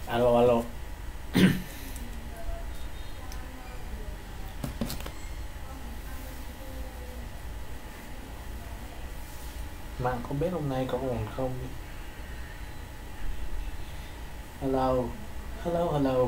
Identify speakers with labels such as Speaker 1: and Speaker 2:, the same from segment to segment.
Speaker 1: Alo alo. Mạng không biết hôm nay có ổn không? Hello. Hello hello.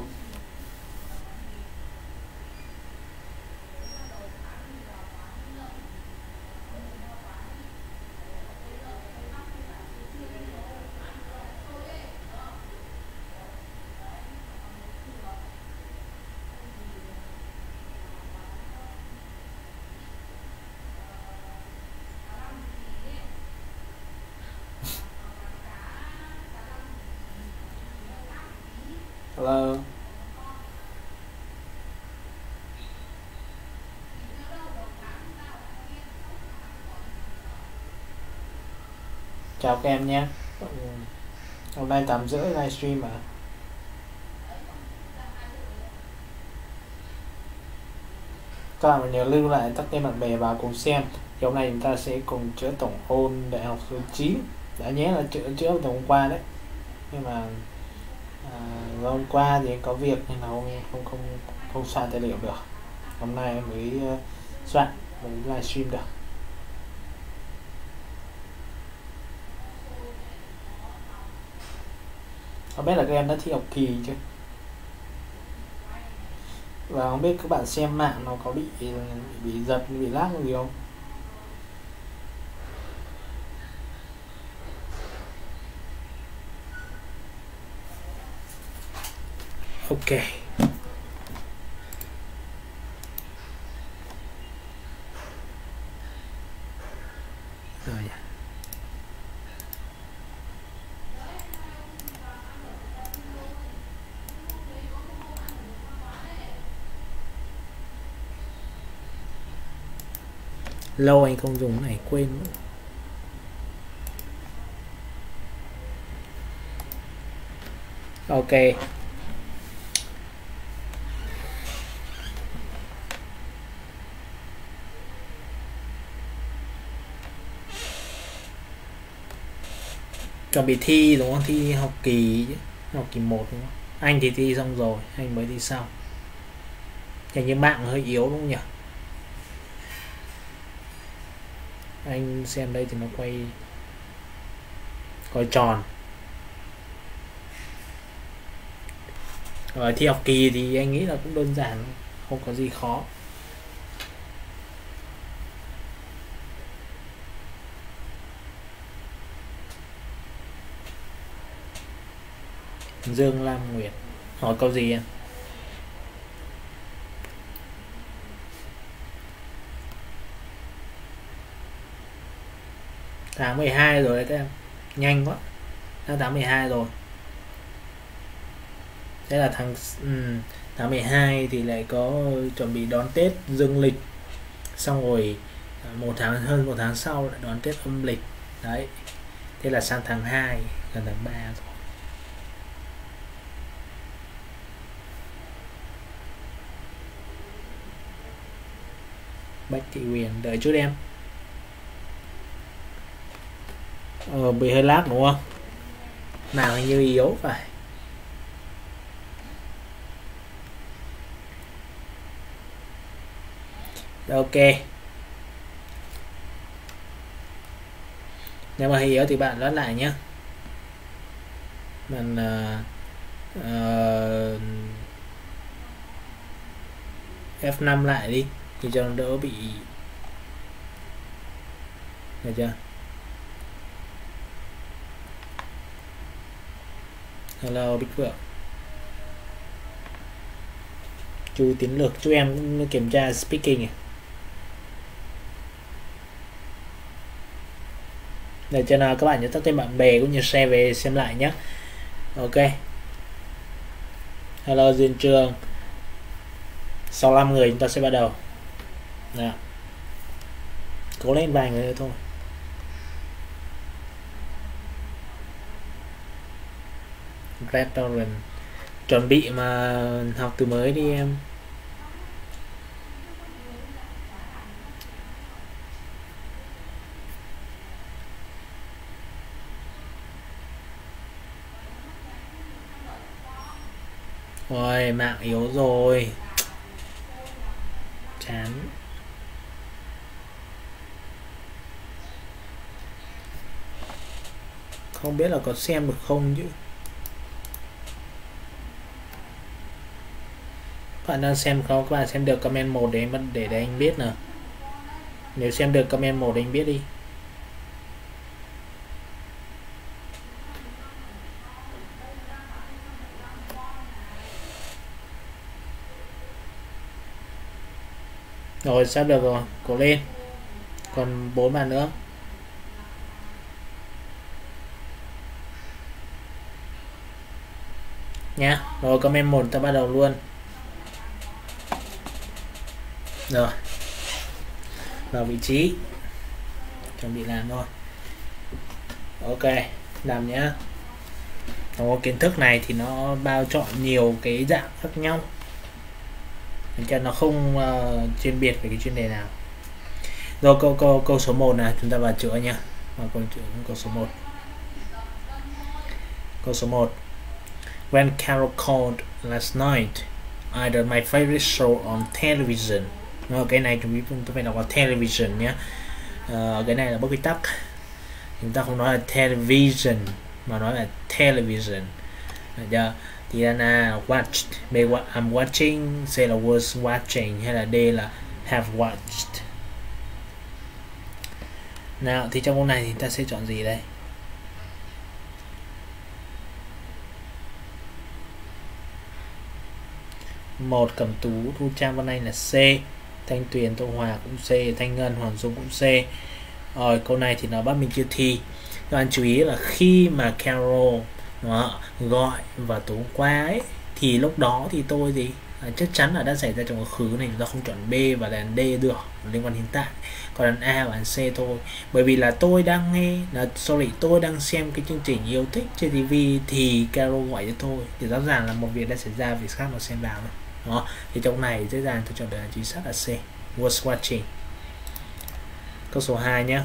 Speaker 1: Hello. Chào các em nhé. Hôm nay 8:30 livestream à? Các bạn nhớ lưu lại tắt tên bạn bè vào cùng xem. Thì hôm nay chúng ta sẽ cùng chữa tổng ôn đại học số 9. Đã nhé là chữa từ hôm qua đấy. Nhưng mà hôm qua thì có việc nên là không soạn tài liệu được. Hôm nay mới soạn mới livestream được. Không biết là các em đã thi học kỳ chưa? Và không biết các bạn xem mạng nó có bị giật, bị lag gì không? Ok. Rồi. Lâu anh không dùng này quên. Ok. Chuẩn bị thi đúng không? Thi học kỳ chứ. Học kỳ 1 đúng không? Anh thì thi xong rồi, anh mới thi sau. Hình như mạng hơi yếu đúng không nhỉ? Anh xem đây thì nó quay tròn. Rồi thi học kỳ thì anh nghĩ là cũng đơn giản, không có gì khó. Dương Lam Nguyệt hỏi câu gì em? Tháng 12 rồi đấy các em, nhanh quá, đã tháng 12 rồi. Thế là tháng 12 thì lại có chuẩn bị đón Tết dương lịch, xong rồi hơn một tháng sau lại đón Tết âm lịch đấy. Thế là sang tháng 2 gần tháng 3 rồi. Bách Thị Huyền đợi chút em. Bị hơi lag đúng không? Mạng hình như yếu phải. Ok, nếu mà yếu thì bạn lót lại nhé. Mình F5 lại đi thì cho nó đỡ bị, được chưa? Hello Bích Phượng. Chú Tiến Lược, chú em cũng kiểm tra speaking này. Để cho nào các bạn nhớ tắt tên bạn bè cũng như share về xem lại nhé. Ok. Hello Duyên Trường. 65 người chúng ta sẽ bắt đầu. Nào. Cố lên vài người nữa thôi. Red Orange. Chuẩn bị mà học từ mới đi em. Ôi, mạng yếu rồi. Chán. Không biết là có xem được không chứ. Các bạn đang xem không? Các bạn xem được comment 1 để anh biết nào. Nếu xem được comment 1 anh biết đi. Rồi, sắp được rồi, cố lên. Còn 4 bạn nữa. Nha. Rồi, comment 1 ta bắt đầu luôn. Rồi. Vào vị trí. Chuẩn bị làm thôi. Ok, làm nhá. Trong kiến thức này thì nó bao trọn nhiều cái dạng khác nhau, nên cho nó không chuyên biệt về cái chuyên đề nào. Rồi câu số 1 này chúng ta vào chữa nha. Câu số 1. Câu số 1. When Carol called last night, I did my favorite show on television. Cái này chúng ta phải đọc là television nhé. Cái này là bất quy tắc. Chúng ta không nói là television mà nói là television. Thì là watched, I'm watching, C là was watching, hay là D là have watched. Nào thì trong câu này thì ta sẽ chọn gì đây? Một, Cẩm Tú, Thu Trang, Văn Anh là C, Thanh Tuyền, Tô Hòa cũng C, Thanh Ngân, Hoàng Dung cũng C. Rồi câu này thì nó bắt mình chưa thi. Các bạn chú ý là khi mà Carol nó gọi vào tối hôm qua ấy, thì lúc đó thì tôi chắc chắn là đã xảy ra trong quá khứ này, chúng ta không chọn B và đàn D được, liên quan hiện tại. Còn đàn A và đàn C thôi, bởi vì là tôi đang tôi đang xem cái chương trình yêu thích trên TV thì Carol gọi cho tôi, thì rõ ràng là một việc đã xảy ra, việc khác mà xem vào đó. Thì trong này dễ dàng tôi chọn được chính xác là C, was watching. Câu số 2 nhé.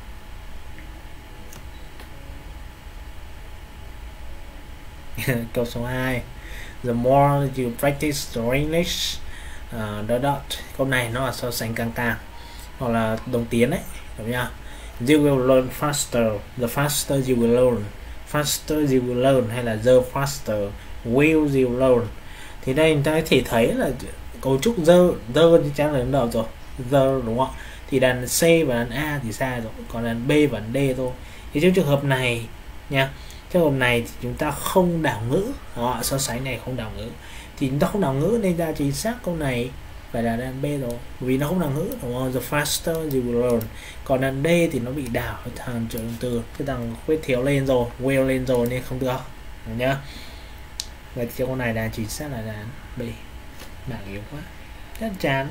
Speaker 1: Câu số 2. The more you practice your English, câu này nó là so sánh càng hoặc là đồng tiến đấy, đúng không? You will learn faster, the faster you will learn, faster you will learn, hay là the faster will you learn. Thì đây chúng ta có thể thấy là cấu trúc the thì chắc là đứng đầu rồi, the, đúng không? Thì đàn C và đàn A thì sai rồi, còn đàn B và đàn D thôi. Thì trong trường hợp này nha, trường hợp này thì chúng ta không đảo ngữ, so sánh này không đảo ngữ, thì chúng ta không đảo ngữ nên ra chính xác câu này phải là đàn B rồi, vì nó không đảo ngữ, đúng không? The faster you will learn. Còn đàn D thì nó bị đảo thằng trợ động từ, cái thằng khuyết thiếu lên rồi, will lên rồi nên không được, đúng nhá. Vậy thì câu này đàn chính xác là đàn B. Bảng yếu quá, rất chán.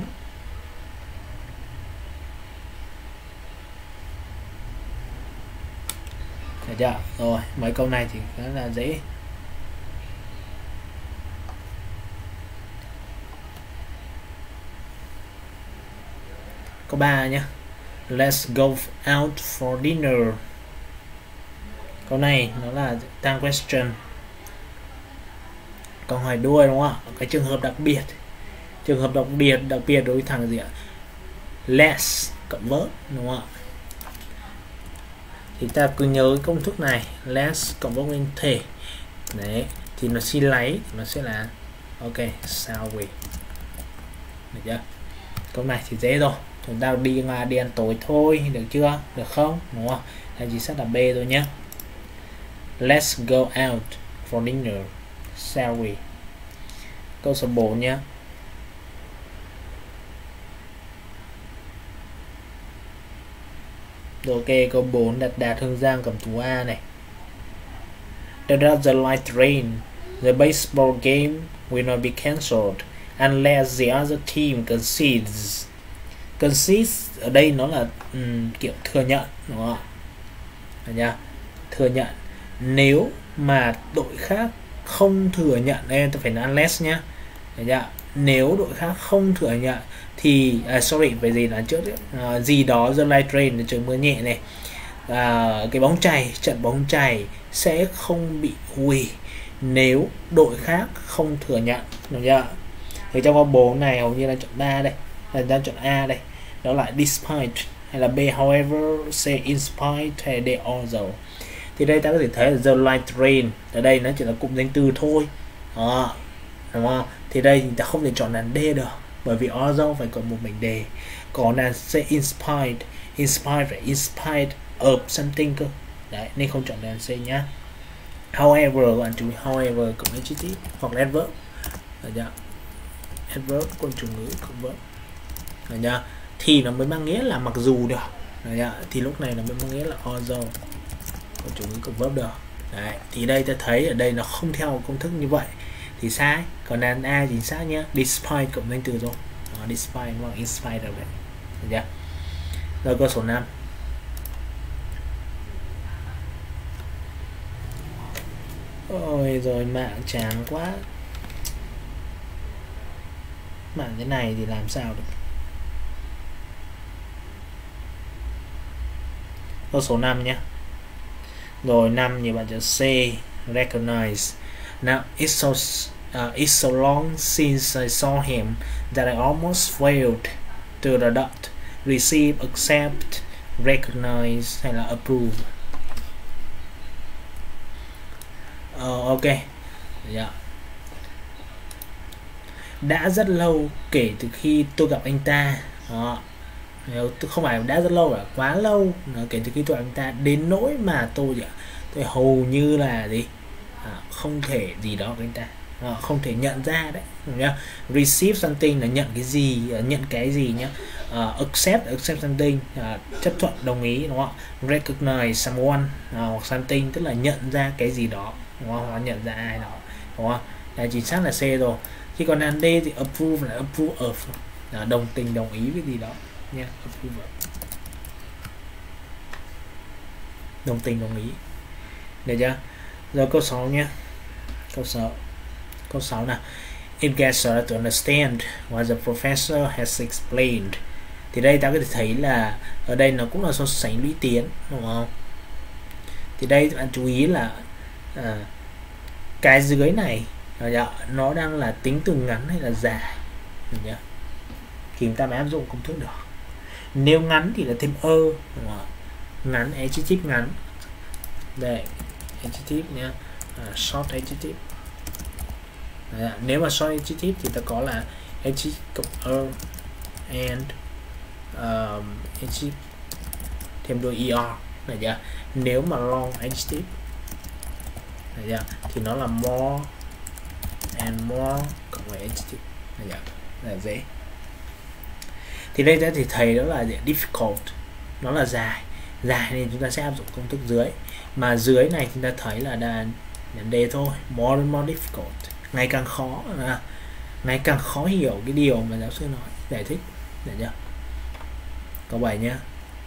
Speaker 1: Được chưa? Rồi, mấy câu này thì khá là dễ. Câu 3 nhé. Let's go out for dinner. Câu này nó là tăng question, câu hỏi đuôi, đúng không ạ? Cái trường hợp đặc biệt. Trường hợp đặc biệt đối với thằng gì ạ? Let's cộng verb, đúng không ạ? Thì ta cứ nhớ công thức này, let's cộng verb nguyên thể. Đấy, thì nó xin lấy, nó sẽ là ok, shall we. Được chưa? Câu này thì dễ rồi. Chúng ta đi ăn tối thôi, được chưa? Được không? Đúng không? Là chỉ xác là B thôi nhé. Let's go out for dinner, shall we. Câu số 4 nhé. Ok, câu 4 Đạt Hương Giang Cẩm Tú A này. Does the light rain, the baseball game will not be cancelled unless the other team concedes. Concedes ở đây nó là kiểu thừa nhận, đúng không ạ? Thừa nhận. Nếu mà đội khác không thừa nhận, đây tôi phải nói unless nhá. Nếu đội khác không thừa nhận thì về gì là trước gì đó, the light rain là trời mưa nhẹ này, cái trận bóng chày sẽ không bị hủy nếu đội khác không thừa nhận, được chưa? Thì trong câu 4 này hầu như là chọn 3 đây, là ta chọn A đây, đó là despite hay là B however, C in spite hay D although. Thì đây ta có thể thấy là the light rain ở đây nó chỉ là cụm danh từ thôi, đó, đúng không? Thì đây thì ta không thể chọn đàn D được, bởi vì although phải có một mình D. Còn đàn C in spite phải in spite of something cơ, đấy nên không chọn đàn C nhá. However, bạn chú ý however cộng adjective hoặc là adverb, được chưa? Adverb con chủ ngữ cộng verb, được chưa? Thì nó mới mang nghĩa là mặc dù được, được chưa? Thì lúc này nó mới mang nghĩa là although con chủ ngữ cộng verb được. Đấy, thì đây ta thấy ở đây nó không theo công thức như vậy thì sai. Còn đàn A chính xác nhé, despite cộng danh từ rồi. Đó, despite hoặc in spite of đấy, được chưa? Rồi câu số 5. Ôi rồi mạng chán quá. Mạng cái này thì làm sao được. Câu số 5 nhé. Rồi 5 thì bạn chọn C, recognize. Now it's so long since I saw him that I almost failed to adopt, receive, accept, recognize hay là approve. Ok. Yeah. Đã rất lâu kể từ khi tôi gặp anh ta. Đó. Không phải đã rất lâu, là quá lâu, kể từ khi tôi gặp anh ta đến nỗi mà tôi hầu như là gì không thể gì đó với anh ta, không thể nhận ra đấy, nhá. Receive something là nhận cái gì, nhận cái gì nhá. Accept something, chấp thuận, đồng ý, đúng không? Recognize someone hoặc something tức là nhận ra cái gì đó, đúng không? Hoặc nhận ra ai đó, đúng không? Là chính xác là C rồi. Khi còn đàn D thì approve là approve of, đồng tình, đồng ý với gì đó nha, approve of. Đồng tình, đồng ý, được chưa? Rồi câu 6 nhé. Câu 6 nào. It gets hard to understand what the professor has explained. Thì đây ta có thể thấy là ở đây nó cũng là so sánh lũy tiến, đúng không? Thì đây bạn chú ý là cái dưới này nó đang là tính từ ngắn hay là dài, được chưa? Thì chúng ta mới áp dụng công thức được. Nếu ngắn thì là thêm đúng không? Ngắn, adjective ngắn đây, adjective nhé, short adjective. Đấy, nếu mà short adjective thì ta có là adjective cộng and adjective thêm đôi er, được chưa? Nếu mà long adjective, được chưa? Thì nó là more and more cộng với adjective, được chưa? Là dễ. Thì đây ta thì thầy đó là difficult, nó là dài nên chúng ta sẽ áp dụng công thức dưới. Mà dưới này chúng ta thấy là đàn D thôi, more and more difficult, ngày càng khó hiểu cái điều mà giáo sư nói, giải thích, được chưa? Câu 7 nhé.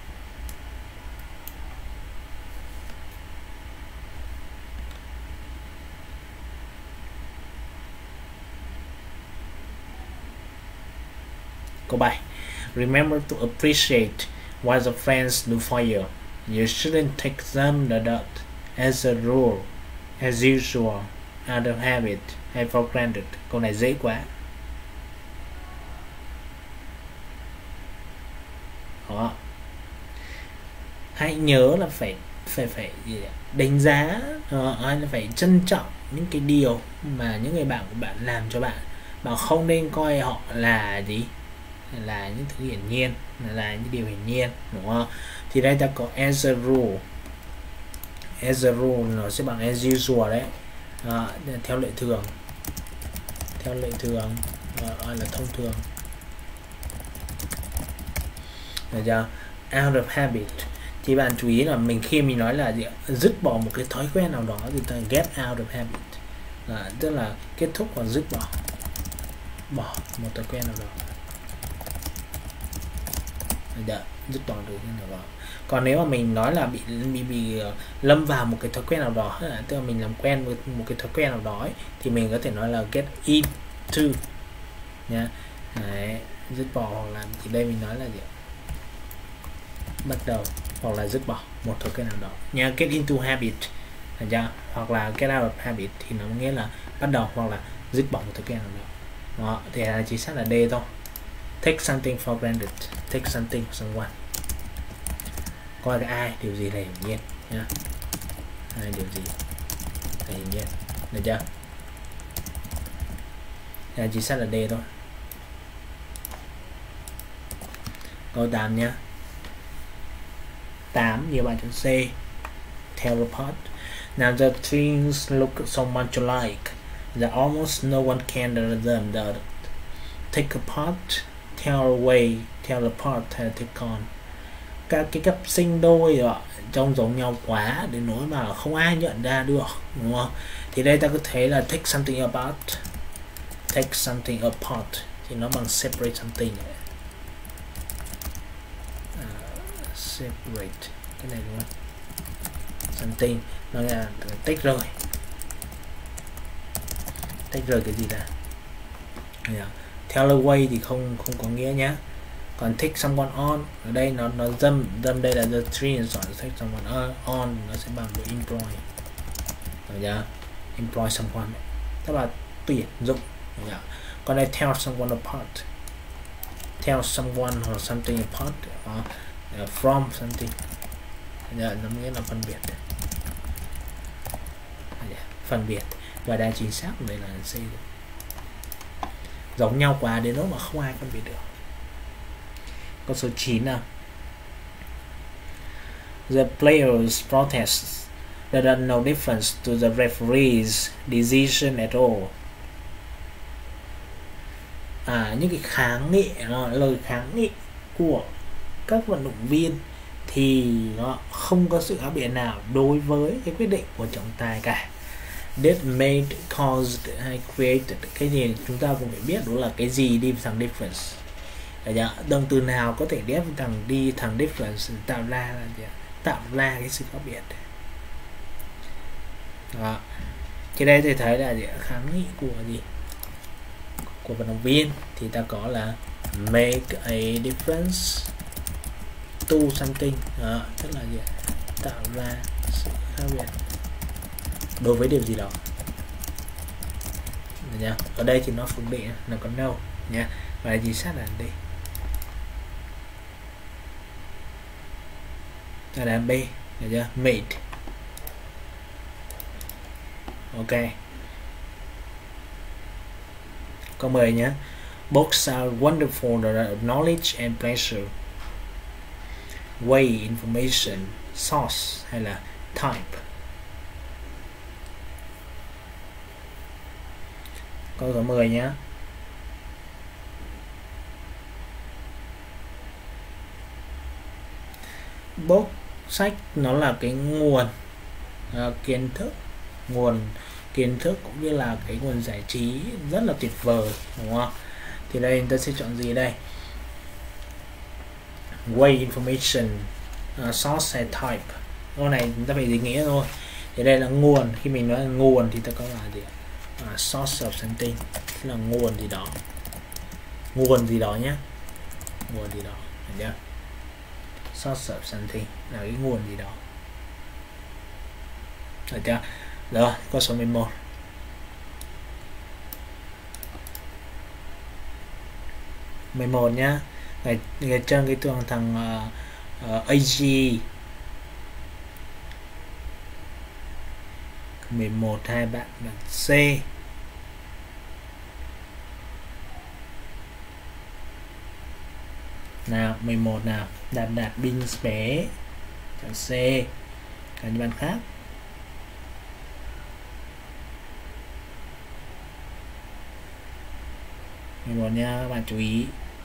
Speaker 1: Câu 7. Remember to appreciate what the friends do for you. You shouldn't take them as a rule, as usual, out of habit, hay for granted. Câu này dễ quá. Đó. Hãy nhớ là phải đánh giá, hay là phải trân trọng những cái điều mà những người bạn của bạn làm cho bạn. Bạn không nên coi họ là gì, là những thứ hiển nhiên, là những điều hiển nhiên, đúng không? Thì đây ta có as a rule nó sẽ bằng as usual đấy, theo lệ thường, là thông thường, được chưa? Out of habit thì bạn chú ý là khi mình nói là dứt bỏ một cái thói quen nào đó thì ta get out of habit, tức là kết thúc hoặc dứt bỏ một thói quen nào đó, dứt bỏ được như nào đó. Còn nếu mà mình nói là bị lâm vào một cái thói quen nào đó, tức là mình làm quen với một cái thói quen nào đó ấy, thì mình có thể nói là get into nha. Đấy, dứt bỏ hoặc là thì đây mình nói là gì? Bắt đầu hoặc là dứt bỏ một thói quen nào đó nha. Get into habit được chưa? Hoặc là get out of habit thì nó nghĩa là bắt đầu hoặc là dứt bỏ một thói quen nào đó. Thì chính xác là D thôi. Take something for granted, take something for someone. Coi cái ai, điều gì là hiển nhiên nhá. Ai, điều gì là hiển nhiên, được chưa? Chính xác là D thôi. Câu 8 nhá. 8 nhiều bạn chọn C. Teleport. Now the twins look so much alike that almost no one can tell them that. Take apart, tear away, teleport hay take on. Các cái cặp sinh đôi đó, trông giống nhau quá đến nỗi mà không ai nhận ra được, đúng không? Thì đây ta có thấy là take something apart, take something apart thì nó bằng separate something. Separate cái này đúng không? Something nó là tách rời. Tách rời cái gì ta? Tell away thì không có nghĩa nhá. Còn take someone on ở đây nó dâm đây là the tree and so take someone on nó sẽ bằng với employ. Được chưa? Employ someone tức là tuyển dụng. Được chưa? Còn đây tell someone apart. Tell someone or something apart from something. Nó nghĩa là phân biệt. Phân biệt và đa chính xác đây là C. Giống nhau quá đến nỗi mà không ai phân biệt được. Câu số 9 nào. The players protest there are no difference to the referee's decision at all. Những cái kháng nghị, lời kháng nghị của các vận động viên thì nó không có sự khác biệt nào đối với cái quyết định của trọng tài cả. That made, caused hay created, cái gì chúng ta cũng phải biết đó là cái gì đi thằng difference. Động từ nào có thể ghép đi thằng difference tạo ra cái sự khác biệt. Đó. Thì đây thì thấy là kháng nghị của vận động viên thì ta có là make a difference to something. Đó, tức là tạo ra sự khác biệt đối với điều gì đó. Được. Ở đây thì nó phân biệt là có no nha, và chính xác là D. Là B, được chưa? Made. Ok. Câu 10 nhé. Books are wonderful knowledge and pleasure. Way, information, source hay là type. Câu số 10 nhé. Book, sách nó là cái nguồn kiến thức, nguồn kiến thức cũng như là cái nguồn giải trí rất là tuyệt vời, đúng không? Thì đây chúng ta sẽ chọn gì đây? Way, information, source hay type. Câu này chúng ta phải định nghĩa thôi. Thì đây là nguồn, khi mình nói là nguồn thì ta có là gì? Source of something là nguồn gì đó nhé, nguồn gì đó, được chưa? Source of something là cái nguồn gì đó, được chưa? Rồi, câu số 11. Nhá. Ngày trên cái tường thằng AG 11 hai bạn là C. Nào 11 nào, đạt Binh bé chọn C. Cả những bạn khác. nha, các bạn chú ý.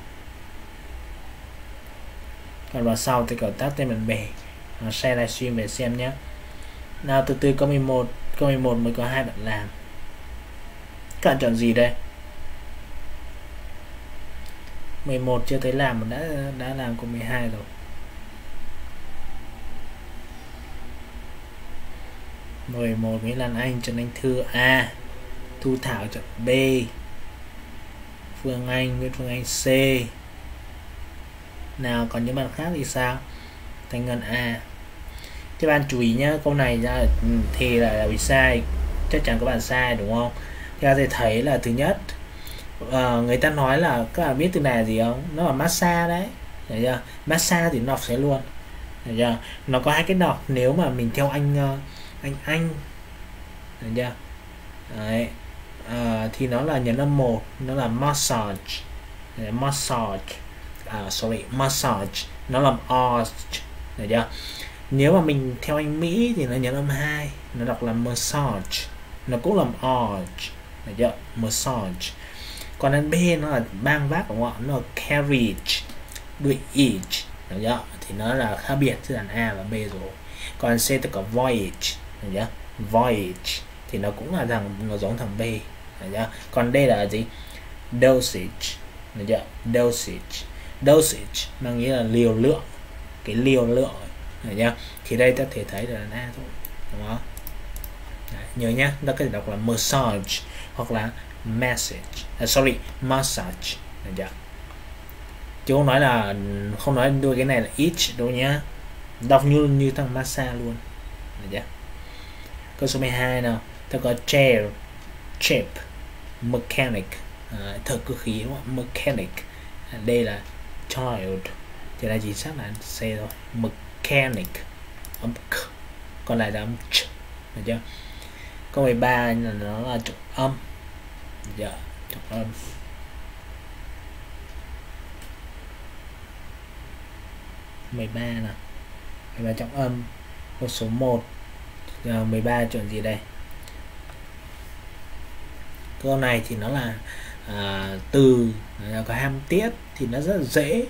Speaker 1: Còn vào sau thì cậu tắt tên bạn bè, share livestream về xem nhé. Nào từ từ câu 11 mới có 2 bạn làm. Các bạn chọn gì đây? 11 chưa thấy làm mà đã làm câu 12 rồi. Nguyễn Lan Anh chọn Anh Thư A, Thu Thảo chọn B, Nguyễn Phương Anh C. Nào còn những bạn khác thì sao? Thanh Ngân A. Các bạn chú ý nhá, câu này ra thì là bị sai, chắc chắn các bạn sai đúng không? Thì ta thể thấy là thứ nhất, người ta nói là các bạn biết từ này là gì không? Nó là massage đấy, thấy chưa? Massage thì nó đọc sẽ luôn, thấy chưa? Nó có hai cái đọc nếu mà mình theo anh, thấy chưa? Đấy. Thì nó là nhấn âm 1, nó là massage. Đấy, massage. Massage. Nó làm arch, thấy chưa? Nếu mà mình theo anh Mỹ thì nó nhấn âm 2, nó đọc là massage, nó cũng làm arch, thấy chưa? Massage. Còn anh B nó là bang vác đúng không ạ? Nó là carriage, đuôi each, thấy chưa? Thì nó là khác biệt giữa đàn A và B rồi. Còn C thì có voyage, thấy chưa? Voyage thì nó cũng là nó giống thằng B, thấy chưa? Còn D là gì? Dosage, thấy chưa? Dosage. Dosage mang nghĩa là liều lượng, cái liều lượng, thấy chưa? Thì đây ta thể thấy là đàn A thôi, đúng không? Đấy, nhớ nhá, ta có thể đọc là massage hoặc là massage, được chưa? Chứ không nói đôi cái này là each đâu nhá, đọc như thằng massage luôn, được chưa? Câu số 12 nào, ta có chair, chip, mechanic, thợ cơ khí đúng không? Mechanic, đây là child, thì là chính xác là C thôi, mechanic, âm k, còn lại là âm ch, được chưa? Câu 13 là nó là trục âm, dạ, trục âm. 13 nè, 13 trọng âm. Câu số 1, 13 chọn gì đây? Câu này thì nó là từ có hàm tiết thì nó rất là dễ.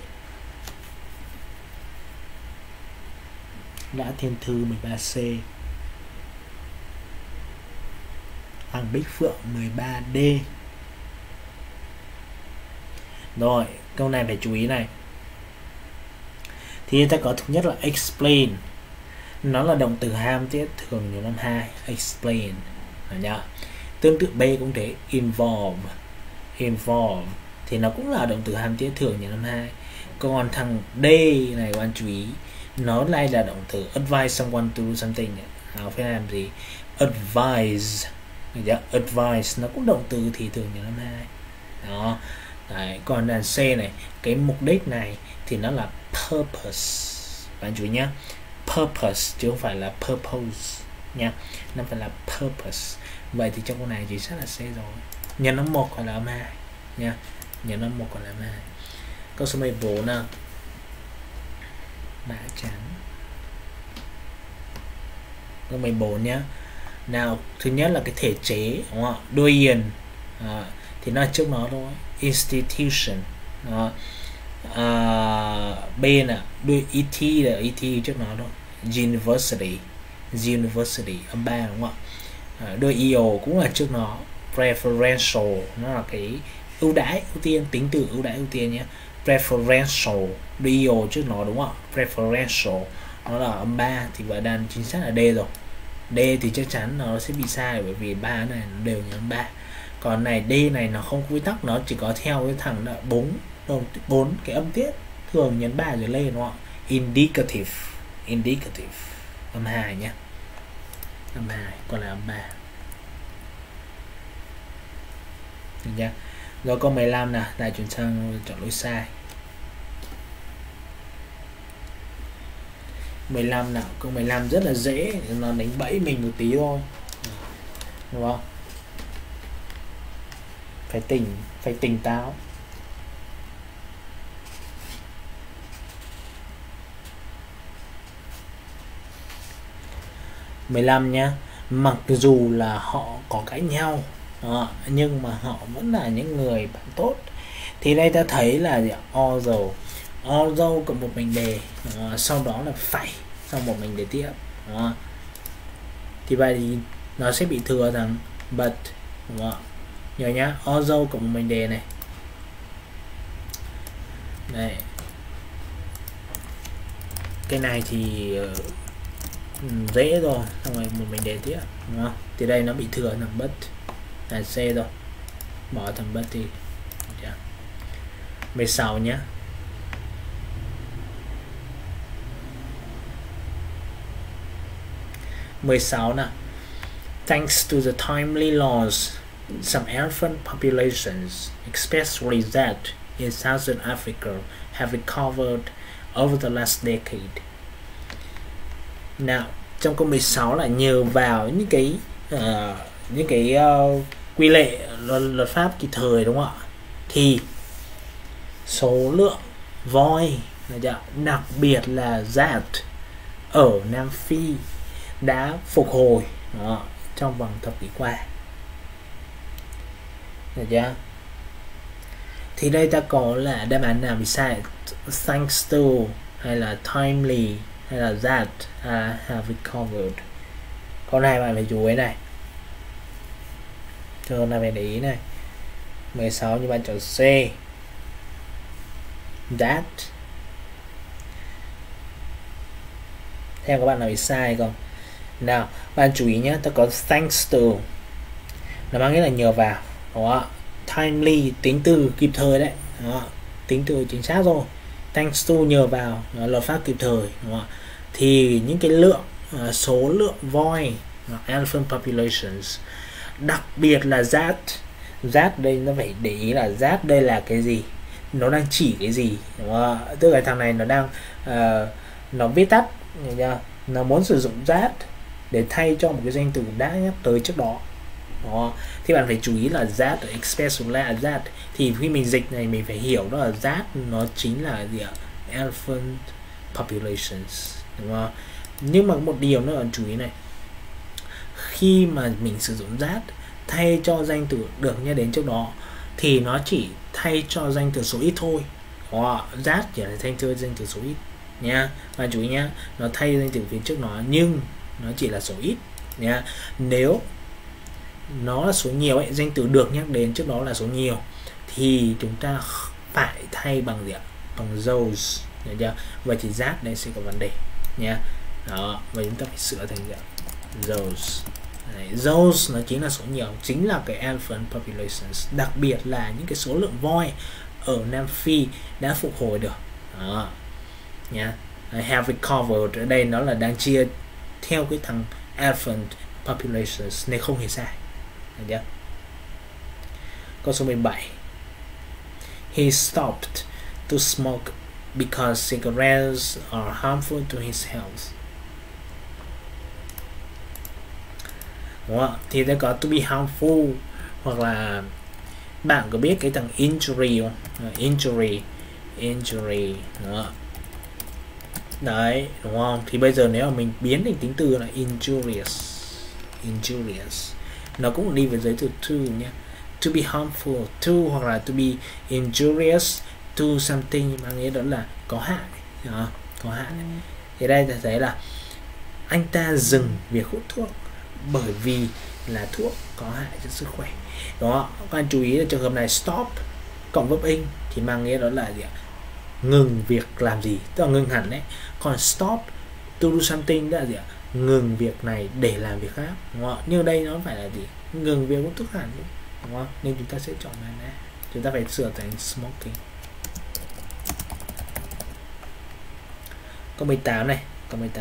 Speaker 1: Đã Thiên Thư 13C, Hoàng Bích Phượng 13D. Rồi, câu này phải chú ý này. Thì ta có thứ nhất là explain, nó là động từ hàm tiết thường nhiều năm 2, explain, nhá. Tương tự B cũng thế, involve, thì nó cũng là động từ hàm tiết thường nhiều năm 2. Còn thằng D này quan chú ý, nó lại là động từ advise someone to do something, nó phải làm gì? Advise, advice nó cũng động từ thì thường nhiều năm 2 đó. Đấy, còn đàn C này, cái mục đích này thì nó là purpose, bạn chú ý nhá, purpose chứ không phải là purpose nha, nó phải là purpose. Vậy thì trong câu này chỉ xác là C rồi, nhân âm 1 còn là âm 2 nha, nhân âm 1 còn là âm 2. Câu số 14 nào, đã trắng. Câu 14 nhá. Nào, thứ nhất là cái thể chế, đúng không? Đuôi yên thì nó là trước nó thôi, institution đó. B là đuôi et là et trước nó thôi, university âm 3 đúng không ạ? Đuôi eo cũng là trước nó, preferential nó là cái ưu đãi ưu tiên, tính từ ưu đãi ưu tiên nhé, preferential, đuôi eo trước nó đúng không ạ? Preferential nó là âm 3 thì vậy đàn chính xác là D rồi. D thì chắc chắn nó sẽ bị sai bởi vì ba này nó đều như âm 3. Còn này D này nó không quy tắc, nó chỉ có theo cái thằng là 4 cái âm tiết thường nhấn 3 rồi lên đúng không ạ? Indicative âm 2 nhé, âm 2 còn là âm 3 được chưa? Rồi câu 15 nè, lại chuyển sang chọn lỗi sai. 15 nào, câu 15 rất là dễ, nó đánh bẫy mình một tí thôi đúng không? Phải tỉnh táo. Mười 15 nhá. Mặc dù là họ có cãi nhau nhưng mà họ vẫn là những người bạn tốt. Thì đây ta thấy là although cộng một mệnh đề, sau đó là phải, sau một mệnh đề tiếp thì vậy thì nó sẽ bị thừa rằng but, đúng không? Nhớ nhá, although cộng một mệnh đề này đây, cái này thì dễ rồi, xong rồi một mệnh đề tiếp đúng không? Thì đây nó bị thừa thằng but là C rồi, bỏ thằng but đi. 16 nhé. 16 nào. Thanks to the timely laws, some elephant populations, especially that in Southern Africa, have recovered over the last decade. Nào, trong câu 16 là nhờ vào những cái quy lệ luật pháp kịp thời, đúng không ạ? Thì số lượng voi, đặc biệt là that ở Nam Phi đã phục hồi đó, trong vòng thập kỷ qua. Được chưa? Thì đây ta có là đáp án nào bị sai? Thanks to, hay là timely, hay là that, have recovered. Câu này bạn phải chú ý này. Câu này phải để ý này. 16 như bạn chọn C. That. Theo các bạn nào bị sai không? Nào, bạn chú ý nhé, ta có thanks to, nó mang nghĩa là nhờ vào. Đó. Timely, tính từ kịp thời đấy. Đó. Tính từ chính xác rồi. Thanks to, nhờ vào, luật pháp kịp thời. Đó. Thì những cái lượng, số lượng voi, elephant populations, đặc biệt là that đây nó phải để ý là that đây là cái gì, nó đang chỉ cái gì, đúng không? Tức là thằng này nó đang nó viết tắt, nó muốn sử dụng that để thay cho một cái danh từ đã nhắc tới trước đó. Đó. Thì bạn phải chú ý là that, especially là that, thì khi mình dịch này mình phải hiểu đó là that nó chính là gì ạ? Elephant populations, đúng không? Nhưng mà một điều nữa bạn chú ý này, khi mà mình sử dụng that thay cho danh từ được nhắc đến trước đó thì nó chỉ thay cho danh từ số ít thôi. That chỉ là thay cho danh từ số ít nha. Bạn chú ý nhá, nó thay danh từ phía trước nó nhưng nó chỉ là số ít nha. Nếu nó là số nhiều ấy, danh từ được nhắc đến trước đó là số nhiều thì chúng ta phải thay bằng gì ạ? Bằng those. Được chưa? Vậy thì that đây sẽ có vấn đề nha. Đó, và chúng ta phải sửa thành gì ạ? Those. Đấy, those nó chính là số nhiều, chính là cái elephant populations, đặc biệt là những cái số lượng voi ở Nam Phi đã phục hồi được. Đó nha. Have recovered ở đây nó là đang chia theo cái thằng elephant populations nên không hề sai. Được chưa? Câu số 17. He stopped to smoke because cigarettes are harmful to his health. Đúng không? Thì sẽ có to be harmful, hoặc là bạn có biết cái thằng injury không? Injury đó. Đấy, đúng không? Thì bây giờ nếu mà mình biến thành tính từ là injurious, nó cũng đi với giới từ to nhé. To be harmful to, hoặc là to be injurious to something, mang nghĩa đó là có hại. Đó, có hại. Thì đây ta thấy là anh ta dừng việc hút thuốc bởi vì là thuốc có hại cho sức khỏe. Đó, các bạn chú ý là trường hợp này stop cộng verb in thì mang nghĩa đó là gì ạ? Ngừng việc làm gì, tức là ngừng hẳn đấy. Còn stop to do something đó là gì ạ? Ngừng việc này để làm việc khác, đúng không? Nhưng đây nó phải là gì? Ngừng việc hút thuốc hẳn, đúng không? Nên chúng ta sẽ chọn này. Chúng ta phải sửa thành smoking. Câu 18 này, câu 18.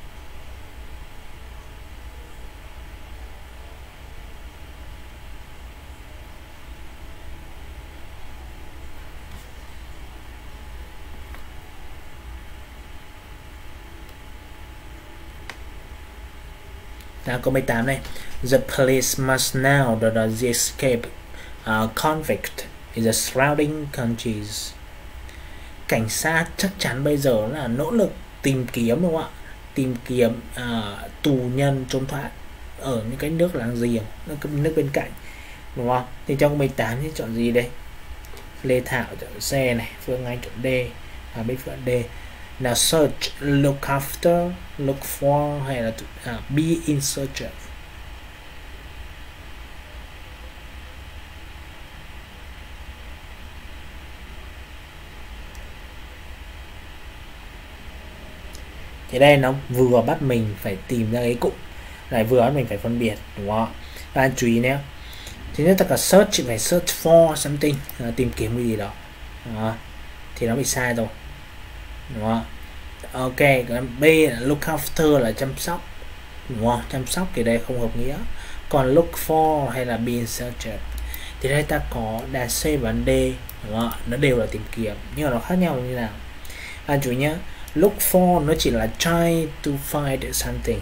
Speaker 1: Câu 18 này. The police must now that the escape convict in the surrounding countries. Cảnh sát chắc chắn bây giờ là nỗ lực tìm kiếm, đúng không ạ? Tìm kiếm tù nhân trốn thoát ở những cái nước láng giềng, nước bên cạnh, đúng không? Thì trong câu 18 thì chọn gì đây? Lê Thảo chọn C này, Phương Anh chọn D, Bích Phượng D. Nào search, look after, look for, hay là be in search of. Thì đây nó vừa bắt mình phải tìm ra cái cụm, lại vừa bắt mình phải phân biệt, đúng không? Các bạn chú ý nhé. Thứ nhất là search thì phải search for something, tìm kiếm cái gì đó. Thì nó bị sai rồi, đúng không? Ok, cái B là look after là chăm sóc, đúng không? Chăm sóc thì đây không hợp nghĩa. Còn look for hay là be in search of thì đây ta có đà C và D, đúng không? Nó đều là tìm kiếm nhưng mà nó khác nhau như nào. Chú nhé, look for nó chỉ là try to find something.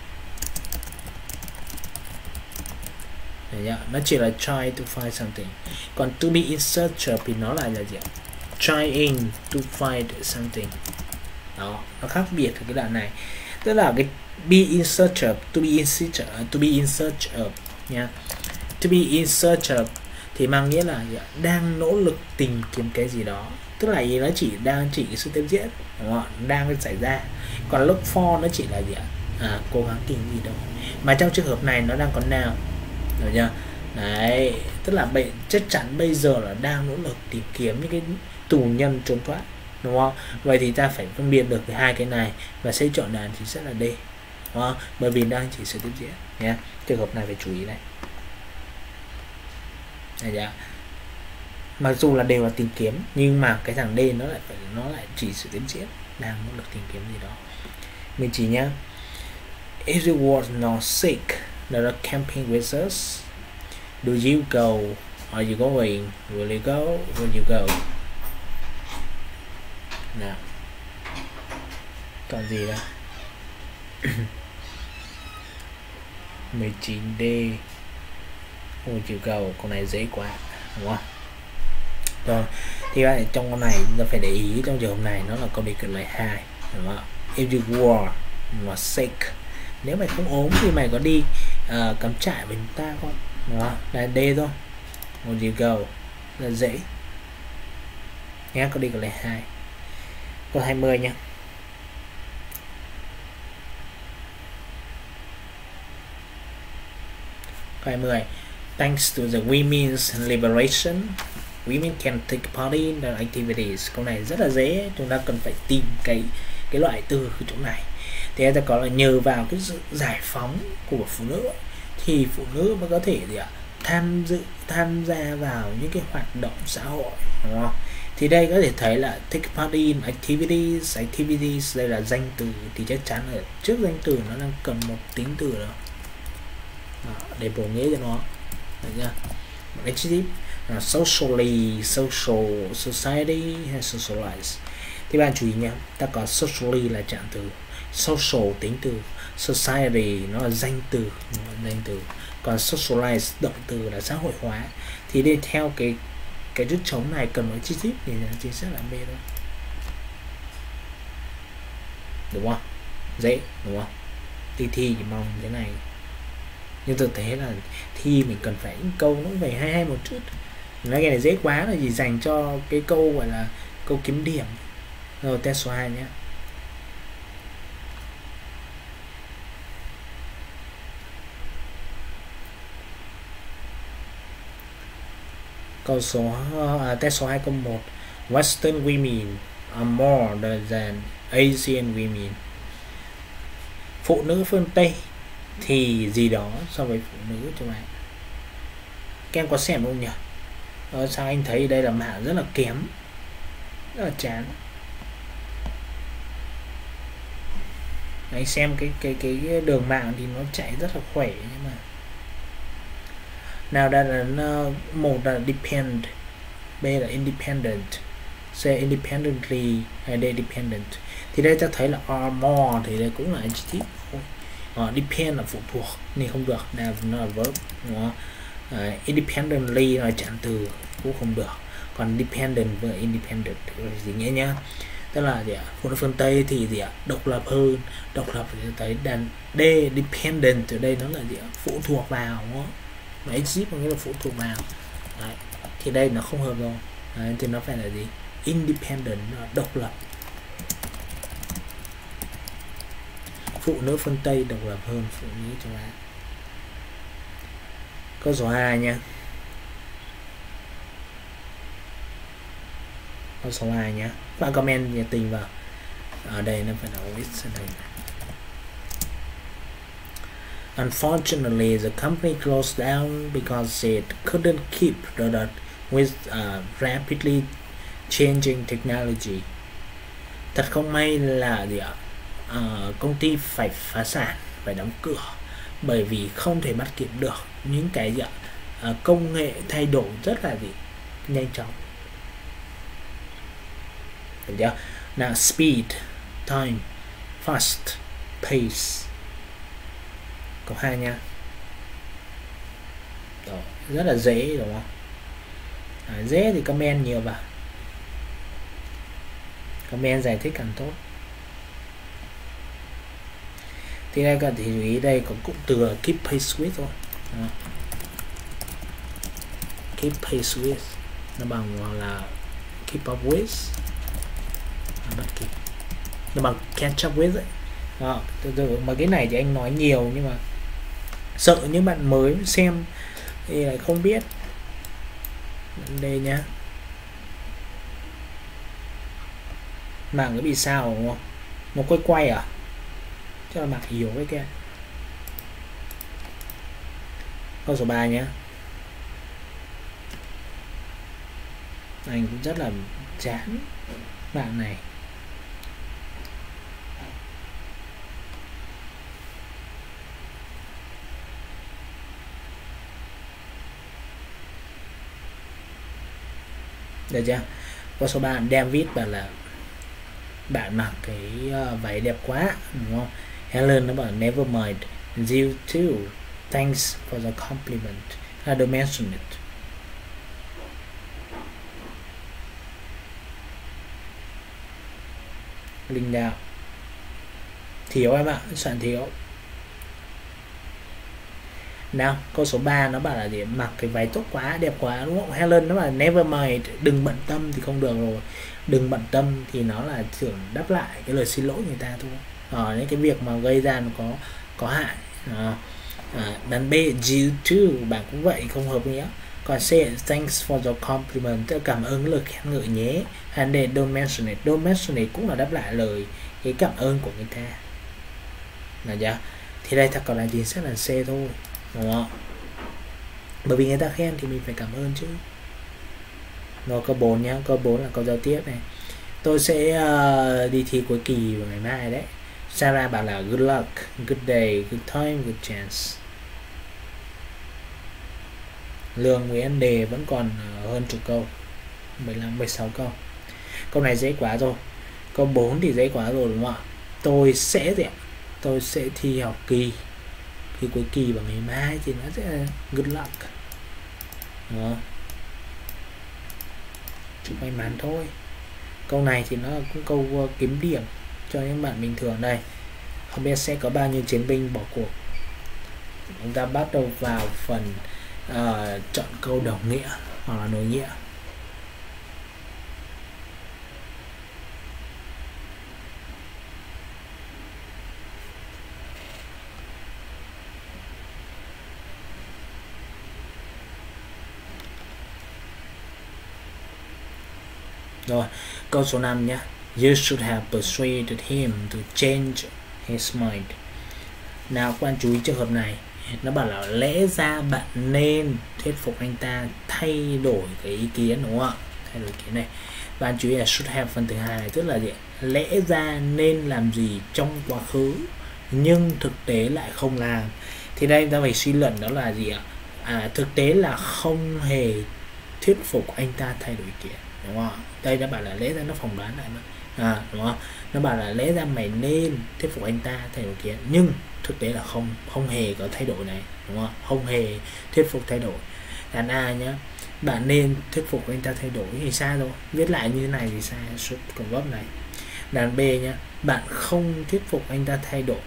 Speaker 1: Nó chỉ là try to find something. Còn to be in search of thì nó lại là gì? Trying to find something. Đó, nó khác biệt ở cái đoạn này. Tức là cái be in search of, to be in search of nha. To be in search of thì mang nghĩa là đang nỗ lực tìm kiếm cái gì đó. Tức là nó chỉ đang chỉ sự tiếp diễn, đúng không? Đang xảy ra. Còn look for nó chỉ là gì ạ? Cố gắng tìm gì đó. Mà trong trường hợp này nó đang còn now, được chưa? Đấy, tức là chắc chắn bây giờ là đang nỗ lực tìm kiếm những cái tù nhân trốn thoát, đúng không? Vậy thì ta phải phân biệt được hai cái này và sẽ chọn đàn thì sẽ là D, đúng không? Bởi vì đang chỉ sự tiếp diễn nhé. Trường hợp này phải chú ý này. Mặc dù là đều là tìm kiếm nhưng mà cái thằng D nó lại chỉ sự tiếp diễn, đang nỗ lực tìm kiếm gì đó. Mình chỉ nhá. If you were not sick, not camping with us, do you go? Are you going? Will you go? Will you go? Nào, còn gì đâu. 19D Will you go? Con này dễ quá, đúng không? Rồi, thì trong con này chúng ta phải để ý trong trường hợp này nó là câu điều kiện loại 2, đúng không? If you were not sick, nếu mày không ốm thì mày có đi cắm trại với chúng ta không? Đó, là D thôi. Will you go? Là dễ nhé, câu đi câu này 2. Câu 20 nhé. Câu 20. Thanks to the women's liberation, women can take part in the activities. Câu này rất là dễ, chúng ta cần phải tìm cái loại từ ở chỗ này. Thì ta có là nhờ vào cái sự giải phóng của phụ nữ thì phụ nữ mới có thể tham gia vào những cái hoạt động xã hội, đúng không? Thì đây có thể thấy là take part in activities đây là danh từ thì chắc chắn ở trước danh từ nó đang cần một tính từ đó. Để bổ nghĩa cho nó, được chưa? Một adjective là socially, social, society hay socialize. Thì bạn chú ý nhé, ta có socially là trạng từ, social tính từ, society nó là danh từ, còn socialize động từ là xã hội hóa. Thì đây theo cái chữ trống này cần một adjective thì chính xác là B thôi, đúng không? Dễ, đúng không? Thi chỉ mong thế này, nhưng thực tế là thi mình cần phải những câu nó phải hay một chút. Nói cái này dễ quá là chỉ dành cho cái câu gọi là câu kiếm điểm. Rồi test số 2 nhé. Test số 2 câu 1. Western women are more than Asian women. Phụ nữ phương Tây thì gì đó so với phụ nữ châu Á. Các em có xem không nhỉ? Sao anh thấy đây là mạng rất là kém, rất là chán. Anh xem cái đường mạng thì nó chạy rất là khỏe, nhưng mà nào đây là một là depend, B là independent, C independently hay D dependent. Thì đây ta thấy là are more thì đây cũng là adjective. Depend là phụ thuộc nên không được, nó là verb, đúng không? Independently là trạng từ cũng không được, còn dependent và independent gì nghĩa nhá. Tức là gì ạ? Phụ nữ phương Tây thì gì ạ? Độc lập hơn. Độc lập thì thấy đàn D dependent ở đây nó là gì ạ? Phụ thuộc vào, đúng không? Mà exist có nghĩa là phụ thuộc vào. Đấy. Thì đây nó không hợp rồi. Đấy, thì nó phải là gì? Independent, là độc lập. Phụ nữ phương Tây độc lập hơn phụ nữ châu Á. Câu số 2 nha. Câu số 2 nhé. Bạn comment nhiệt tình vào. Ở đây nó phải là with đây. Unfortunately, the company closed down because it couldn't keep up with rapidly changing technology. Thật không may là gì ạ? Công ty phải phá sản phải đóng cửa, bởi vì không thể bắt kịp được những cái công nghệ thay đổi rất là nhanh chóng. Được chưa? Nào, speed, time, fast, pace. Câu 2 nha. Đó, rất là dễ đúng không? Dễ thì comment nhiều vào. Comment giải thích càng tốt. Thì đây cần thì chú ý đây có cụm từ là keep pace with thôi. Keep pace with nó bằng là keep up with, bắt kịp, nó bằng catch up with ấy. Đó, mà cái này thì anh nói nhiều nhưng mà sợ những bạn mới xem thì lại không biết. Đây nhá, mạng nó bị sao đúng không? Nó quay à? Chắc là mạng yếu với kia. Câu số 3 nhé. Anh cũng rất là chán bạn này. Được chưa? Câu số 3, David bảo là bạn mặc cái váy đẹp quá đúng không? Helen nó bảo never mind, you too, thanks for the compliment, I don't mention it. Linh đạo thiếu em ạ, soạn thiếu. Nào, câu số 3 nó bảo là gì? Mặc cái váy tốt quá, đẹp quá đúng không? Helen nó bảo never mind, đừng bận tâm thì không được rồi. Đừng bận tâm thì nó là tưởng đáp lại cái lời xin lỗi người ta thôi. Những cái việc mà gây ra nó có hại. Đàn B, you too, bạn cũng vậy, không hợp nghĩa. Còn C, thanks for the compliment, cảm ơn lời khen ngợi nhé. And D, don't mention it, don't mention it cũng là đáp lại lời cái cảm ơn của người ta. Là chưa? Thì đây thật còn là chính xác là C thôi. Đúng không? Bởi vì người ta khen thì mình phải cảm ơn chứ. Rồi câu 4 nhá, câu 4 là câu giao tiếp này. Tôi sẽ đi thi cuối kỳ vào ngày mai đấy. Sarah bảo là good luck, good day, good time, good chance. Lương Nguyễn đề vẫn còn hơn chục câu, 15, 16 câu. Câu này dễ quá rồi. Câu 4 thì dễ quá rồi đúng không ạ? Tôi sẽ thi học kỳ, khi cuối kỳ vào ngày mai thì nó sẽ là good luck. Đó. Chúc may mắn thôi. Câu này thì nó cũng câu kiếm điểm cho những bạn bình thường. Đây, không biết sẽ có bao nhiêu chiến binh bỏ cuộc. Chúng ta bắt đầu vào phần chọn câu đồng nghĩa hoặc là nối nghĩa. Rồi, câu số 5 nhé. You should have persuaded him to change his mind. Nào, quan chú ý trường hợp này. Nó bảo là lẽ ra bạn nên thuyết phục anh ta thay đổi cái ý kiến đúng không ạ? Thay đổi ý kiến này. Bạn chú ý là should have phần thứ hai này, tức là gì? Lẽ ra nên làm gì trong quá khứ nhưng thực tế lại không làm. Thì đây ta phải suy luận đó là gì ạ? Thực tế là không hề thuyết phục anh ta thay đổi ý kiến. Đúng không? Đây nó bảo là lẽ ra, nó phỏng đoán lại mà. Đúng không? Nó bảo là lẽ ra mày nên thuyết phục anh ta thay đổi ý kiến, nhưng thực tế là không hề có thay đổi này, đúng không? Không hề thuyết phục thay đổi. Đàn A nhá, bạn nên thuyết phục anh ta thay đổi thì sai rồi, viết lại như thế này thì sai, suốt còn gốc này. Đàn B nhá, bạn không thuyết phục anh ta thay đổi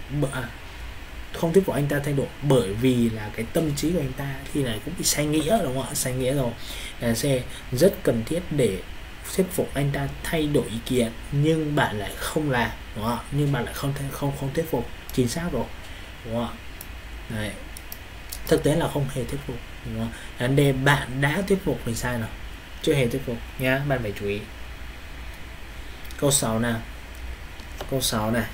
Speaker 1: bởi vì là cái tâm trí của anh ta thì này cũng bị sai nghĩa, đúng không ạ? Sai nghĩa rồi. Đàn C, rất cần thiết để thuyết phục anh ta thay đổi ý kiến nhưng bạn lại không làm, đúng không ạ? Nhưng bạn lại không thuyết phục, chính xác rồi, đúng không ạ? Đấy. Thực tế là không hề thuyết phục, đúng không? Đàn D, bạn đã thuyết phục thì sai rồi, chưa hề thuyết phục nhá, bạn phải chú ý. Câu 6 nào. Câu 6 này.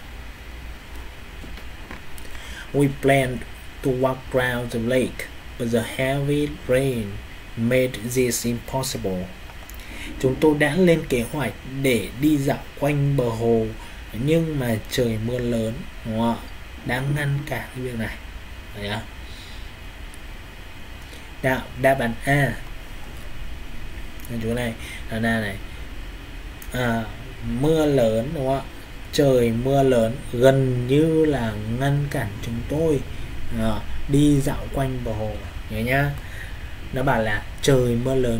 Speaker 1: We planned to walk around the lake, but the heavy rain made this impossible. Chúng tôi đã lên kế hoạch để đi dạo quanh bờ hồ nhưng mà trời mưa lớn, đúng không ạ? đang ngăn cản cái việc này. Đấy không? Nào, đáp án A chỗ này là này, mưa lớn đúng không ạ? Trời mưa lớn gần như là ngăn cản chúng tôi đi dạo quanh bờ hồ. Nhớ nhá, nó bảo là trời mưa lớn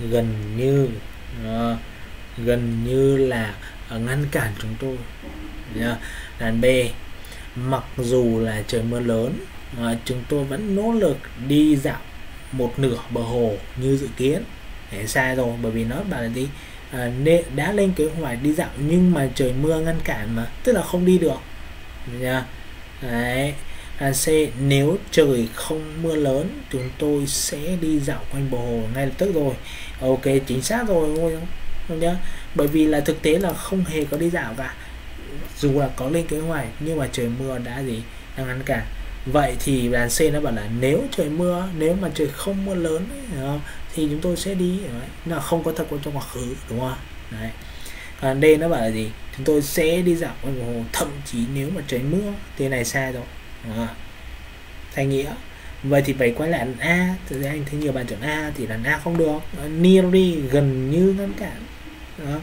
Speaker 1: gần như là ngăn cản chúng tôi. Đàn B, mặc dù là trời mưa lớn chúng tôi vẫn nỗ lực đi dạo một nửa bờ hồ như dự kiến. Để sai rồi, bởi vì nó bảo là gì, đã lên kế hoạch đi dạo nhưng mà trời mưa ngăn cản mà, tức là không đi được nha. Đấy. C, nếu trời không mưa lớn chúng tôi sẽ đi dạo quanh bờ hồ ngay lập tức rồi. Ok, chính xác rồi không nhá, bởi vì là thực tế là không hề có đi dạo cả, dù là có lên kế hoạch nhưng mà trời mưa đã đang ngăn cản. Vậy thì đàn C nó bảo là nếu trời mưa, nếu mà trời không mưa lớn ấy, thì chúng tôi sẽ đi. Nó không có thật trong quá khứ đúng không? Đấy. Còn D nó bảo là gì, chúng tôi sẽ đi dạo quanh hồ thậm chí nếu mà trời mưa. Thế này sai rồi, thay nghĩa. Vậy thì phải quay lại đàn A. Thực ra anh thấy nhiều bạn chọn A thì đàn A không được. Nearly gần như ngăn cản đó.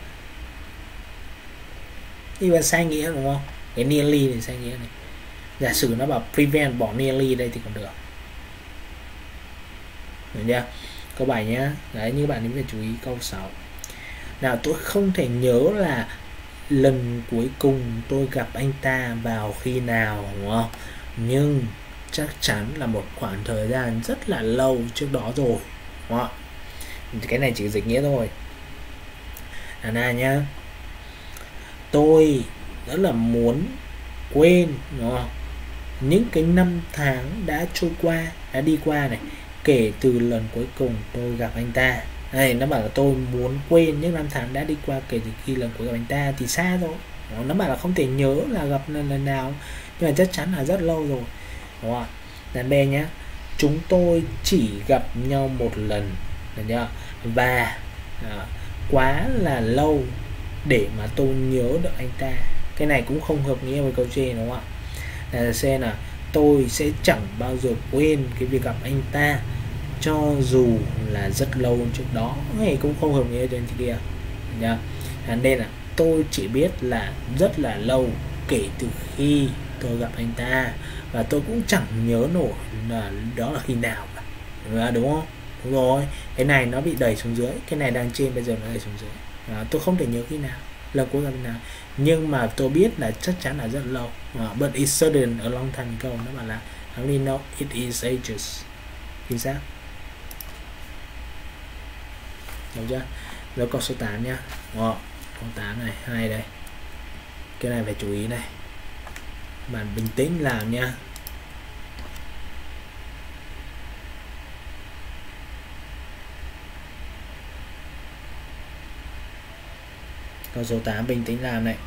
Speaker 1: Thì bạn sai nghĩa đúng không? Cái nearly thì sai nghĩa này. Giả sử nó bảo prevent, bỏ nearly đây thì còn được. Được chưa? Câu 7 nhá. Đấy, như bạn phải chú ý câu 6. Nào, tôi không thể nhớ là lần cuối cùng tôi gặp anh ta vào khi nào, đúng không? Nhưng chắc chắn là một khoảng thời gian rất là lâu trước đó rồi, đúng không? Cái này chỉ dịch nghĩa thôi. Anna nhá. Tôi rất là muốn quên, đúng không, những cái năm tháng đã trôi qua, đã đi qua này, kể từ lần cuối cùng tôi gặp anh ta. Đây, nó bảo là tôi muốn quên những năm tháng đã đi qua kể từ khi lần cuối gặp anh ta thì xa rồi. Nó bảo là không thể nhớ là gặp lần nào, nhưng mà chắc chắn là rất lâu rồi, đúng không? Đàn B nhé. Chúng tôi chỉ gặp nhau một lần, được chưa? Và quá là lâu để mà tôi nhớ được anh ta. Cái này cũng không hợp nghĩa với câu trên, đúng không ạ? Đàn C là tôi sẽ chẳng bao giờ quên cái việc gặp anh ta cho dù là rất lâu trước đó. Này cũng không hợp nghĩa trên kia nha. Nên là tôi chỉ biết là rất là lâu kể từ khi tôi gặp anh ta, và tôi cũng chẳng nhớ nổi là đó là khi nào cả. Đúng không? Đúng rồi, cái này nó bị đẩy xuống dưới, cái này đang trên, bây giờ nó đẩy xuống dưới. Tôi không thể nhớ khi nào, lần cuối gặp nào, nhưng mà tôi biết là chắc chắn là rất lâu. But it's certain a long time ago. Nó bảo là I only know it is ages. Chính xác. Được chưa? Rồi câu số 8 nhá. Câu 8 này, 2 đây. Cái này phải chú ý này. Bạn bình tĩnh làm nha. Câu số 8 bình tĩnh làm này.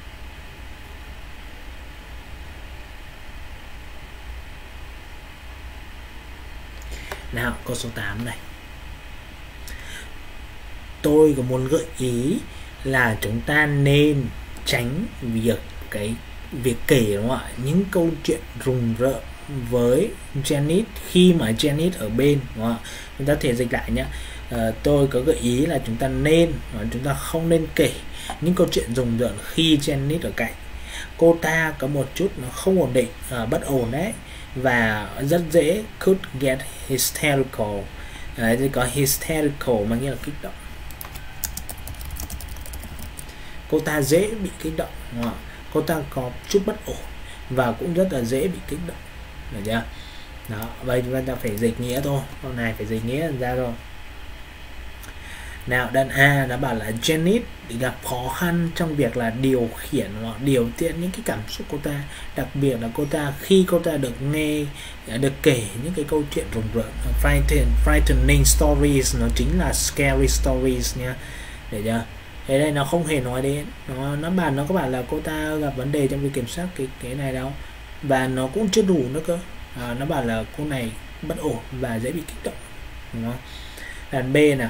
Speaker 1: Nào, câu số 8 này. Tôi có muốn gợi ý là chúng ta nên tránh việc kể, đúng không ạ, những câu chuyện rùng rợn với Janet khi mà Janet ở bên, đúng không ạ? Chúng ta thể dịch lại nhé. Tôi có gợi ý là chúng ta không nên kể những câu chuyện rùng rợn khi Janet ở cạnh. Cô ta có một chút nó không ổn định, bất ổn đấy, và rất dễ could get hysterical. Thì có hysterical mà nghĩa là kích động. Cô ta dễ bị kích động, đúng không? Cô ta có chút bất ổn và cũng rất là dễ bị kích động, được chưa? Đó, vậy chúng ta phải dịch nghĩa thôi, câu này phải dịch nghĩa ra rồi. Nào, đàn A đã bảo là Janet gặp khó khăn trong việc là điều khiển hoặc điều tiết những cái cảm xúc của cô ta, đặc biệt là khi cô ta được kể những cái câu chuyện rùng rợn, frightening stories, nó chính là scary stories nha, để chưa? Thế đây nó không hề nói đến, nó có bảo là cô ta gặp vấn đề trong việc kiểm soát cái này đâu, và nó cũng chưa đủ nữa cơ. Nó bảo là cô này bất ổn và dễ bị kích động, đúng không? Đàn B nào,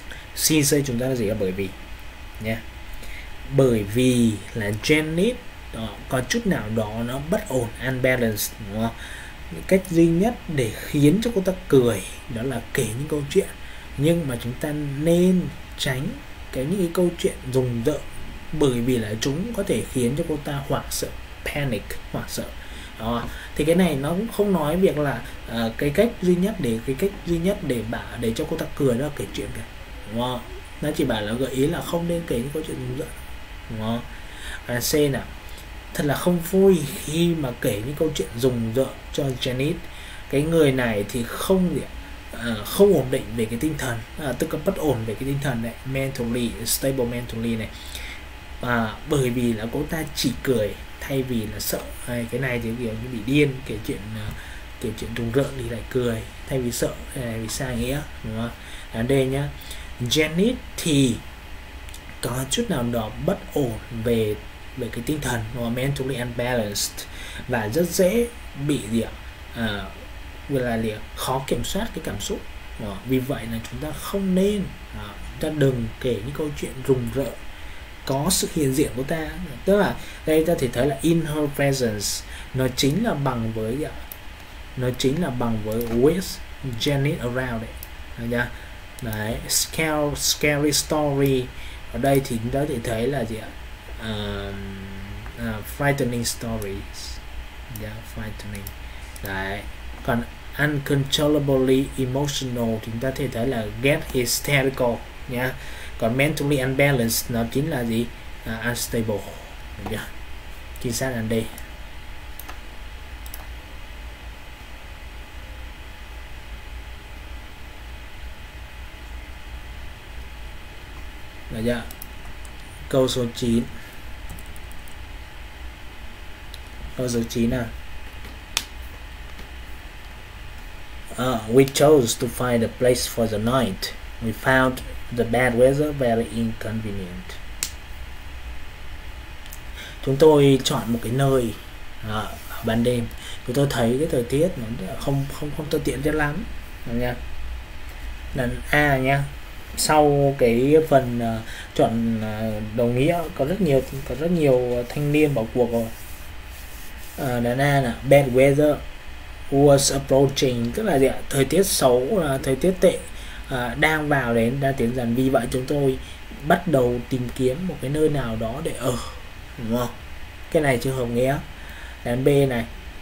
Speaker 1: since chúng ta là gì, là bởi vì nhé. Bởi vì là Janet đó, có chút nào đó nó bất ổn, unbalanced, đúng không? Cách duy nhất để khiến cho cô ta cười đó là kể những câu chuyện, nhưng mà chúng ta nên tránh những cái câu chuyện rùng rợn, bởi vì là chúng có thể khiến cho cô ta hoảng sợ, panic, hoảng sợ. Đó. Thì cái này nó cũng không nói việc là cái cách duy nhất để cho cô ta cười đó là kể chuyện cả, đúng không? Nó chỉ bảo là gợi ý là không nên kể những câu chuyện rùng rợn, đúng không? C nào, thật là không vui khi mà kể những câu chuyện rùng rợn cho Janet. Cái người này thì không ổn định về cái tinh thần, tức là bất ổn về cái tinh thần này, mentally stable mentally này, bởi vì là cô ta chỉ cười thay vì là sợ. Cái này thì kiểu như bị điên, kể chuyện rùng rợn thì lại cười thay vì sợ, vì sai nghĩa, đúng không? D nhá, Janet thì có chút nào đó bất ổn về cái tinh thần, mentally unbalanced, và rất dễ bị khó kiểm soát cái cảm xúc. Vì vậy là chúng ta không nên, chúng ta đừng kể những câu chuyện rùng rợn có sự hiện diện của ta. Tức là đây ta thể thấy là in her presence, nó chính là bằng với with Janet around đấy. Đấy, scary story ở đây thì chúng ta có thể thấy là frightening stories, frightening. Đấy, còn uncontrollably emotional thì chúng ta thể thấy là get hysterical nhá. Còn mentally unbalanced nó chính là gì? Unstable. Chính xác là đây. Được chưa? Câu số 9. Câu số 9 nào. We chose to find a place for the night. We found the bad weather very inconvenient. Chúng tôi chọn một cái nơi ở ban đêm. Chúng tôi thấy cái thời tiết nó không thuận tiện cho lắm nha. Lần A nha. Sau cái phần chọn đồng nghĩa có rất nhiều thanh niên vào cuộc rồi. Lần A là bad weather was approaching, tức là thời tiết xấu, thời tiết tệ đang tiến dần. Vì vậy chúng tôi bắt đầu tìm kiếm một cái nơi nào đó để ở, đúng không? Cái này chưa hợp nghĩa. Đoạn B này,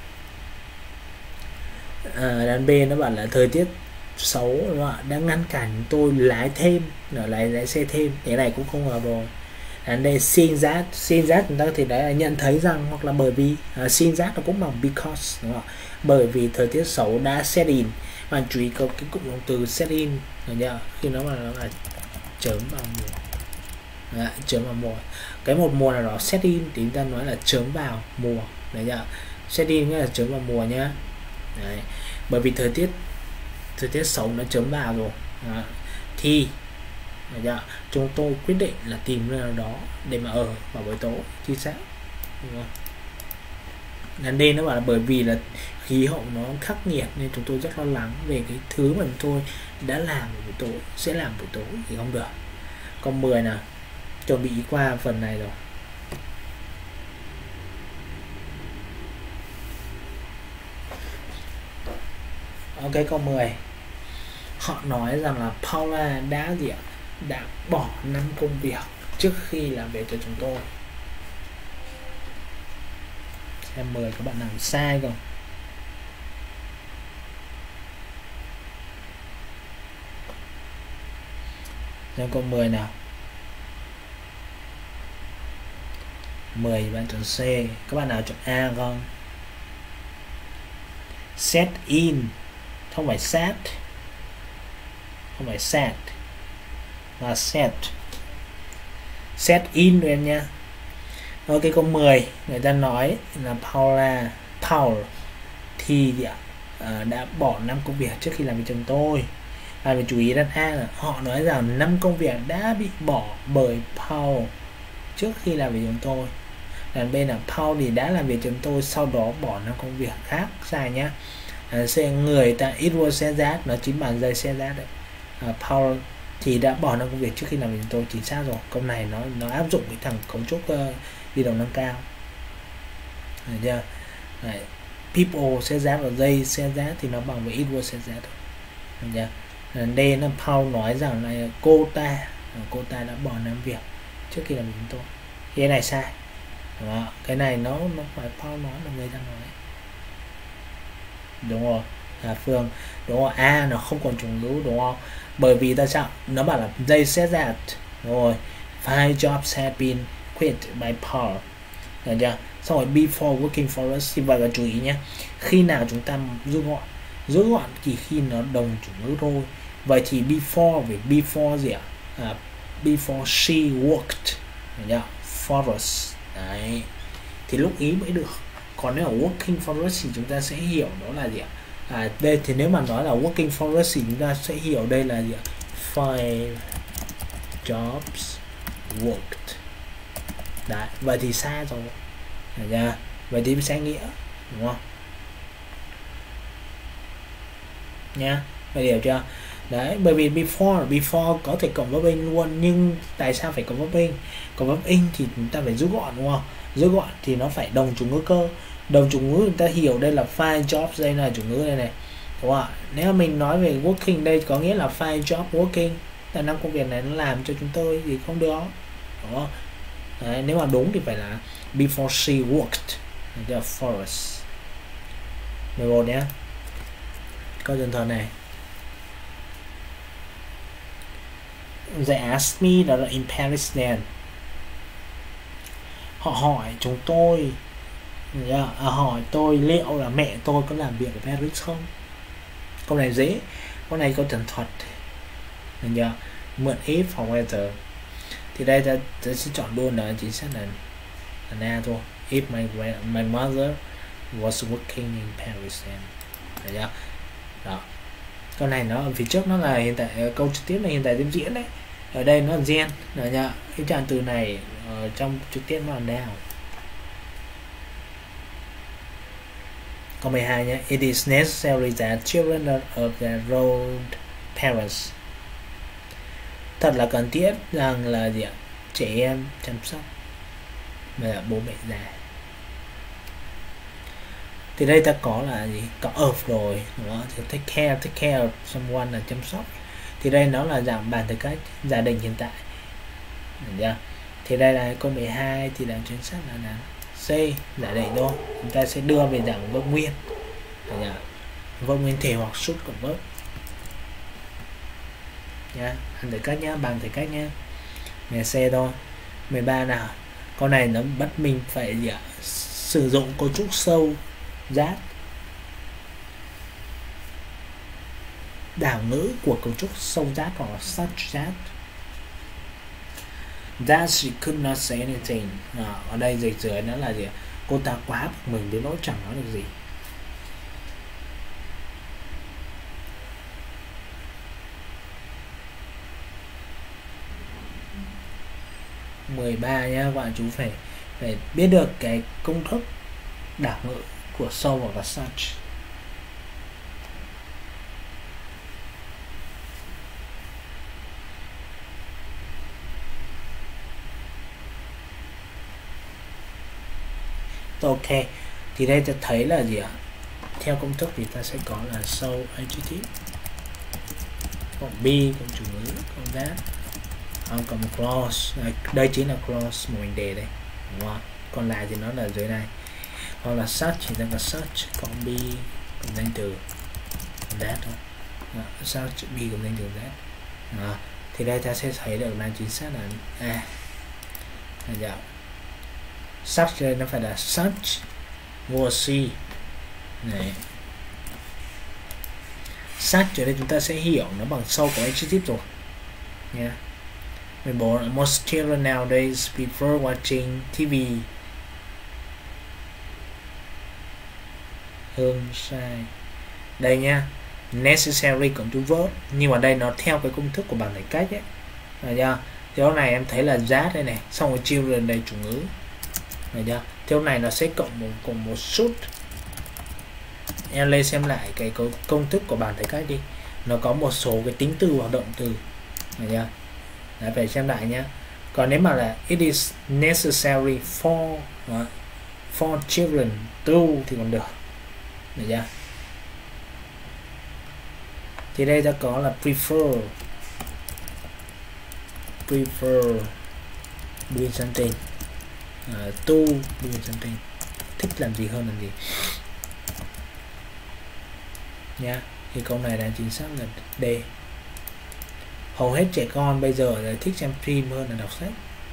Speaker 1: đoạn B nó bảo là thời tiết xấu đang ngăn cản tôi lái xe thêm. Cái này cũng không hợp rồi. Đoạn đây seen that chúng ta thì đấy là nhận thấy rằng, hoặc là bởi vì seen that nó cũng bằng because, đúng không? Bởi vì thời tiết xấu đã set in. Và chú ý có cái cụm động từ set in nhá, khi nó là chớm vào mùa. Chớm vào mùa, cái một mùa nào đó set in thì chúng ta nói là chớm vào mùa đấy nhá. Set in nghĩa là chớm vào mùa nhá. Đấy, bởi vì thời tiết xấu nó chớm vào rồi. Thì chúng tôi quyết định là tìm nơi nào đó để mà ở vào buổi tối. Chính xác, đúng không? Lần đây nó bảo là bởi vì là khí hậu nó khắc nghiệt nên chúng tôi rất lo lắng về cái thứ mà chúng tôi đã làm buổi tối, sẽ làm buổi tối thì không được. Câu 10 nào, chuẩn bị qua phần này rồi. Ok, câu 10. Họ nói rằng là Paula đã bỏ 5 công việc trước khi làm việc cho chúng tôi. Xem 10 các bạn làm sai không? Xem câu 10 nào. 10 bạn chọn C, các bạn nào chọn A không? Set in, không phải set, không phải set, là set in rồi em nha. Ok, câu 10 người ta nói là Paul thì đã bỏ 5 công việc trước khi làm việc chồng tôi. Và phải chú ý đoạn A là họ nói rằng 5 công việc đã bị bỏ bởi Paul trước khi làm việc chồng tôi. Đoạn B là Paul thì đã làm việc chồng tôi, sau đó bỏ 5 công việc khác. Sai nhá. C, người ta it was said that, nó chính bản dây said that đấy. Paul thì đã bỏ 5 công việc trước khi làm việc chồng tôi. Chính xác rồi. Câu này nó áp dụng cái thằng cấu trúc đi đầu nâng cao. Được chưa? Đấy. People sẽ giá và they sẽ giá thì nó bằng với it was sẽ giá thôi. Được chưa? Đây là Paul nói rằng này cô ta đã bỏ làm việc trước khi làm chúng tôi. Thì cái này sai. Đó. Cái này nó phải Paul nói là người ta nói. Đúng rồi. Phương đúng rồi. Nó không còn chủ ngữ đúng không? Bởi vì ta sao? Nó bảo là they said that. Đúng rồi. 5 jobs have been quit by Paul. Được chưa? Xong rồi before working for us thì vậy là chú ý nhé. Khi nào chúng ta rút gọn chỉ khi nó đồng chủ ngữ thôi. Vậy thì before với before gì ạ? Before she worked, được chưa? For us. Đấy. Thì lúc ý mới được. Còn nếu là working for us thì chúng ta sẽ hiểu đó là gì ạ? Đây thì nếu mà nói là working for us thì chúng ta sẽ hiểu đây là gì ạ? 5 jobs worked. Đấy, vậy thì sai rồi. Được chưa? Vậy thì sẽ nghĩa, đúng không? Nha, vậy hiểu chưa? Đấy, bởi vì before có thể cộng verb in luôn, nhưng tại sao phải cộng verb in? Cộng verb in thì chúng ta phải rút gọn, đúng không? Rút gọn thì nó phải đồng chủ ngữ cơ. Đồng chủ ngữ chúng ta hiểu đây là 5 jobs, đây là chủ ngữ đây này, đúng không ạ? Nếu mà mình nói về working đây có nghĩa là 5 job working, là 5 công việc này nó làm cho chúng tôi thì không được, đúng không? Đấy, nếu mà đúng thì phải là before she worked for us. 11 nhé. Câu chân thuật này. They asked me đó là in Paris then. Họ hỏi chúng tôi, hỏi tôi liệu là mẹ tôi có làm việc ở Paris không. Câu này dễ. Câu này câu chân thuật. Mượn if hoặc whether. Thì đây ta sẽ chọn luôn là chính xác là na thôi. If my mother was working in Paris then. Được chưa? Đó. Câu này nó ở phía trước nó là hiện tại, câu trực tiếp là hiện tại tiếp diễn đấy. Ở đây nó là gen. Được chưa? Cái trạng từ này trong trực tiếp nó là now. Câu 12 nhé. It is necessary that children of their old parents. Thật là cần thiết rằng là gì ạ? Trẻ em chăm sóc là bố mẹ già. Thì đây ta có là gì? Có of rồi, đúng không? Thì take care of someone là chăm sóc. Thì đây nó là dạng bàn từ cách gia đình hiện tại. Được chưa? Thì đây là câu 12 thì đang chính xác là C, giả định thôi. Chúng ta sẽ đưa về dạng verb nguyên. Được chưa? Verb nguyên thể hoặc suốt của verb. Nha, hành từ cách nhá, bằng từ cách nhá. Nghe C thôi. 13 nào. Câu này nó bắt mình phải gì ạ? Sử dụng cấu trúc sâu that. Đảo ngữ của cấu trúc sâu that hoặc là such that. That she could not say anything. Ở đây dịch dưới nó là gì ạ? Cô ta quá bực mình đến nỗi chẳng nói được gì. Mười ba nhá, các bạn chú phải biết được cái công thức đảo ngữ của so hoặc là such. Ok, thì đây ta thấy là gì ạ? Theo công thức thì ta sẽ có là so adjective, cộng be cộng chủ ngữ, cộng that, cộng clause. Đây chính là clause mà mình đề đây, đúng không? Còn lại thì nó là dưới này. Còn là such thì ta có such cộng be cộng danh từ that thôi. Such be cộng danh từ that. Thì đây ta sẽ thấy được là chính xác là A. Dạ. Such đây nó phải là such was she này. Such ở đây chúng ta sẽ hiểu nó bằng sau của adjective rồi nha. 14. Most children nowadays prefer watching TV. Hơn sai. Đây nha, necessary cộng từ verb, nhưng mà đây nó theo cái công thức của bảng thể cách ấy. Rồi chưa? Thì hôm này em thấy là that đây này, xong rồi children đây chủ ngữ. Rồi chưa? Thì hôm này nó sẽ cộng một should. Em lên xem lại cái công thức của bảng thể cách đi. Nó có một số cái tính từ hoặc động từ. Rồi chưa? Đấy, phải xem lại nhé. Còn nếu mà là it is necessary for For children, two thì còn được, được chưa? Thì đây ta có là prefer doing something, to doing something, thích làm gì hơn làm gì nha. Thì câu này là chính xác là D. Hầu hết trẻ con bây giờ là thích xem phim hơn là đọc sách.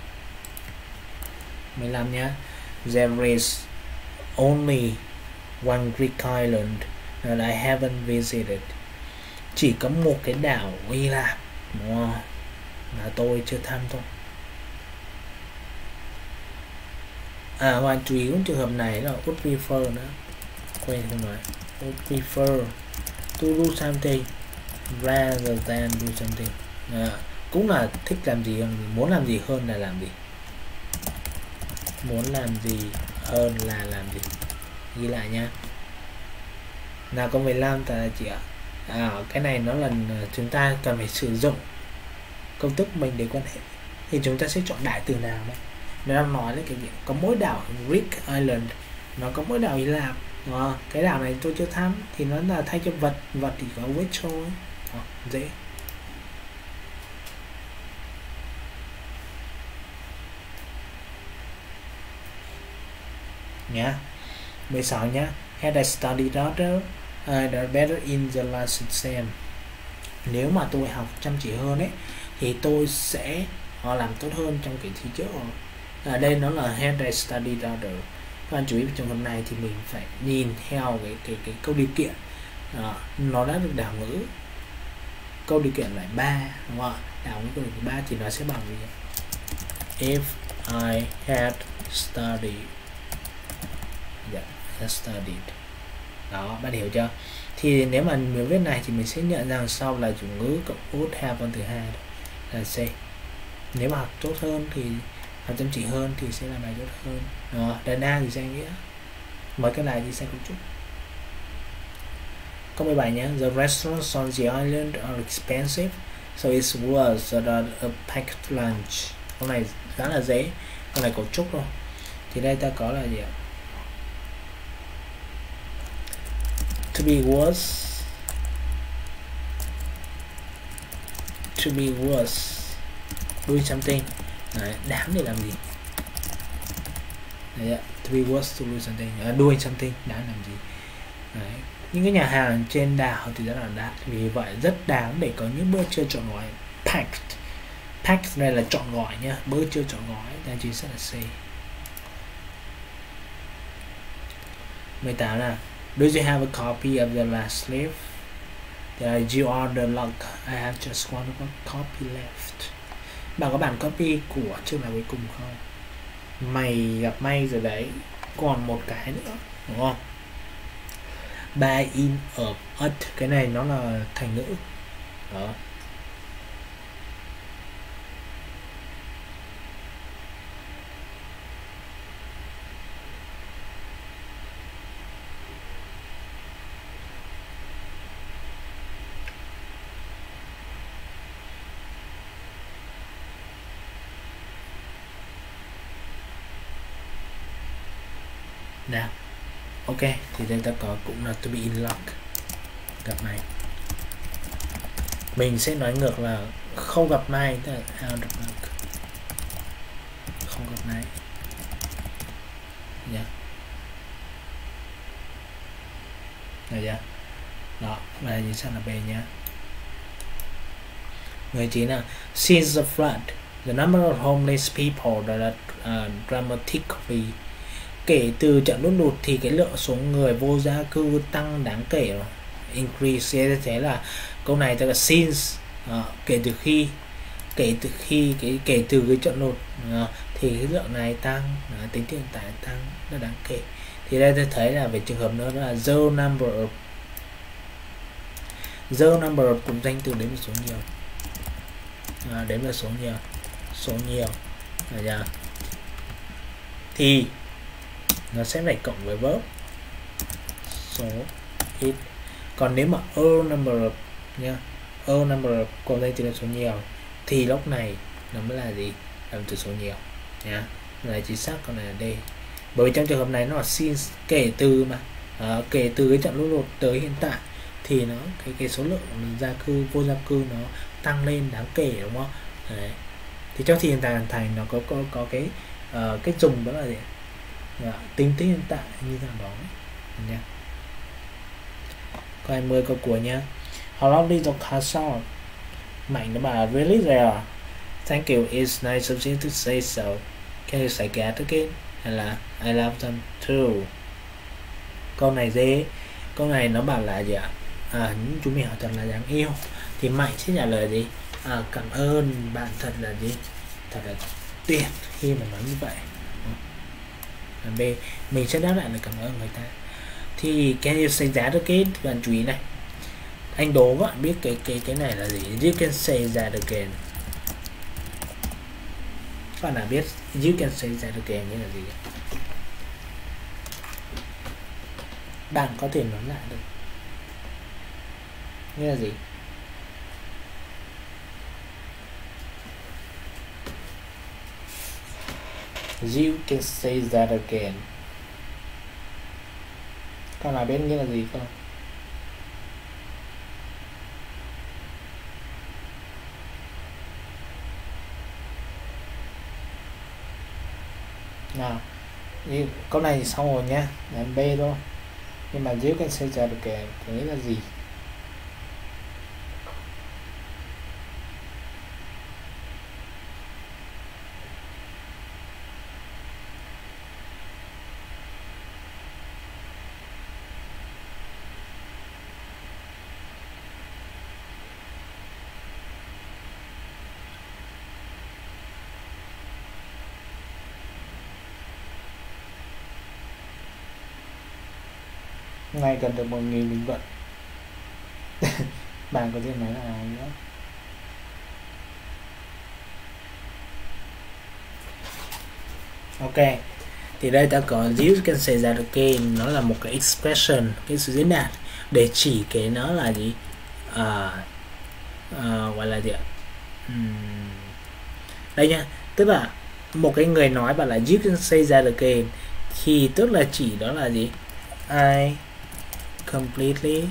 Speaker 1: 15 nhá. There is only one Greek island that I haven't visited. Chỉ có một cái đảo Hy Lạp mà tôi chưa thăm thôi. Và chú ý trong trường hợp này là would prefer nữa, quên không nói, would prefer to do something rather than do something. Cũng là thích làm gì hơn, muốn làm gì hơn là làm gì, muốn làm gì hơn là làm gì, ghi lại nha. Nào câu 15 ta chị ạ. Cái này nó là chúng ta cần phải sử dụng công thức mình để quan hệ, thì chúng ta sẽ chọn đại từ nào đây. Nó đang nói đến cái việc có mỗi đảo Greek Island, nó có mỗi đảo Hy Lạp. Cái đảo này tôi chưa thăm thì nó là thay cho vật thì có which thôi. Dễ. Nhá. 16 nhá. Had I studied better in the last exam. Nếu mà tôi học chăm chỉ hơn ấy thì tôi sẽ làm tốt hơn trong kỳ thi trước. Ở đây nó là had I studied harder. Các bạn chú ý trong hôm nay thì mình phải nhìn theo cái câu điều kiện. Nó đã được đảo ngữ. Câu điều kiện là 3, đúng không ạ? Đảo ngữ câu điều kiện 3 thì nó sẽ bằng gì? If I had studied. Had studied. Đó, bạn hiểu chưa? Thì nếu mà mình viết này thì mình sẽ nhận rằng sau là chủ ngữ cộng would have con thứ hai là C. Nếu mà học tốt hơn thì học chăm chỉ hơn thì sẽ làm bài tốt hơn. Đơn A thì sẽ nghĩa mấy cái này thì sẽ cấu trúc. Câu 17 nhé. The restaurants on the island are expensive, so it was a packed lunch. Câu này khá là dễ, câu này cấu trúc thôi. Thì đây ta có là gì ạ? To be was doing something. Đấy, đáng để làm gì? Đấy, to be was to do something, doing something, đáng làm gì? Đấy. Những cái nhà hàng trên đảo thì rất là đắt, vì vậy rất đáng để có những bữa trưa trọn gói. Packed này là trọn gói nhá, bữa trưa trọn gói, đang chính xác là C. 18 là do you have a copy of the last leaf? You are the luck. I have just one copy left. Bạn có bản copy của chương nào cuối cùng không? Mày gặp may rồi đấy, còn một cái nữa, đúng không? Buy in of it, cái này nó là thành ngữ. Đó. Nào, ok, thì đây ta có cũng là to be in luck, gặp may. Mình sẽ nói ngược là không gặp may, tức là out of luck, không gặp may. Dạ. Được chưa? Đó, và nhìn sang là B nhá. 19 là since the flood, the number of homeless people that dramatically. Kể từ trận lũ lụt thì cái lượng số người vô gia cư tăng đáng kể rồi. Increase, thế là câu này tức là since, kể từ cái trận lụt thì cái lượng này tăng, tính hiện tại tăng nó đáng kể. Thì đây tôi thấy là về trường hợp nữa là the number of cùng danh từ đến một số nhiều, đến là số nhiều thì nó sẽ phải cộng với verb số ít. Còn nếu mà a number of nha, a number of cùng danh từ đến số nhiều thì lúc này nó mới là gì? Làm từ số nhiều nha. Này chính xác, còn này là D. Bởi vì trong trường hợp này nó là since kể từ mà, kể từ cái trận lũ lụt tới hiện tại thì nó cái số lượng gia cư, vô gia cư nó tăng lên đáng kể, đúng không? Đấy. Thì trong thì hiện tại hoàn thành nó có cái cách dùng đó là gì? Tính tới hiện tại như thế đó nha. Câu 20 câu cuối nhá. How lovely the castle. Mạnh nó bảo really rare. Thank you, it's nice of you to say so. Can you say that again? Hay là I love them too. Câu này dễ. Câu này nó bảo là gì ạ? Những chú mèo thật là đáng yêu. Thì Mạnh sẽ trả lời gì? Cảm ơn bạn thật là gì? Thật là tuyệt khi mà nói như vậy. B, mình sẽ đáp lại là cảm ơn người ta. Thì can you say that again? Bạn chú ý này. Anh đố các bạn biết cái này là gì? You can say that again. Các bạn nào biết you can say that again nghĩa là gì? Bạn có thể nói lại được. Nghĩa là gì? You can say that again. Các bạn biết nghĩa là gì không? Nào, câu này thì xong rồi nhá, là B thôi. Nhưng mà you can say that again thì nghĩa là gì? Ngay gần được 1.000 bình luận. Bạn có thể nói là nào nữa? Ok, thì đây ta có you can say that again, nó là một cái expression, cái sự diễn đạt để chỉ cái nó là gì, gọi là gì ạ? Đây nha, tức là một cái người nói bảo là you can say that again thì tức là chỉ đó là gì? I completely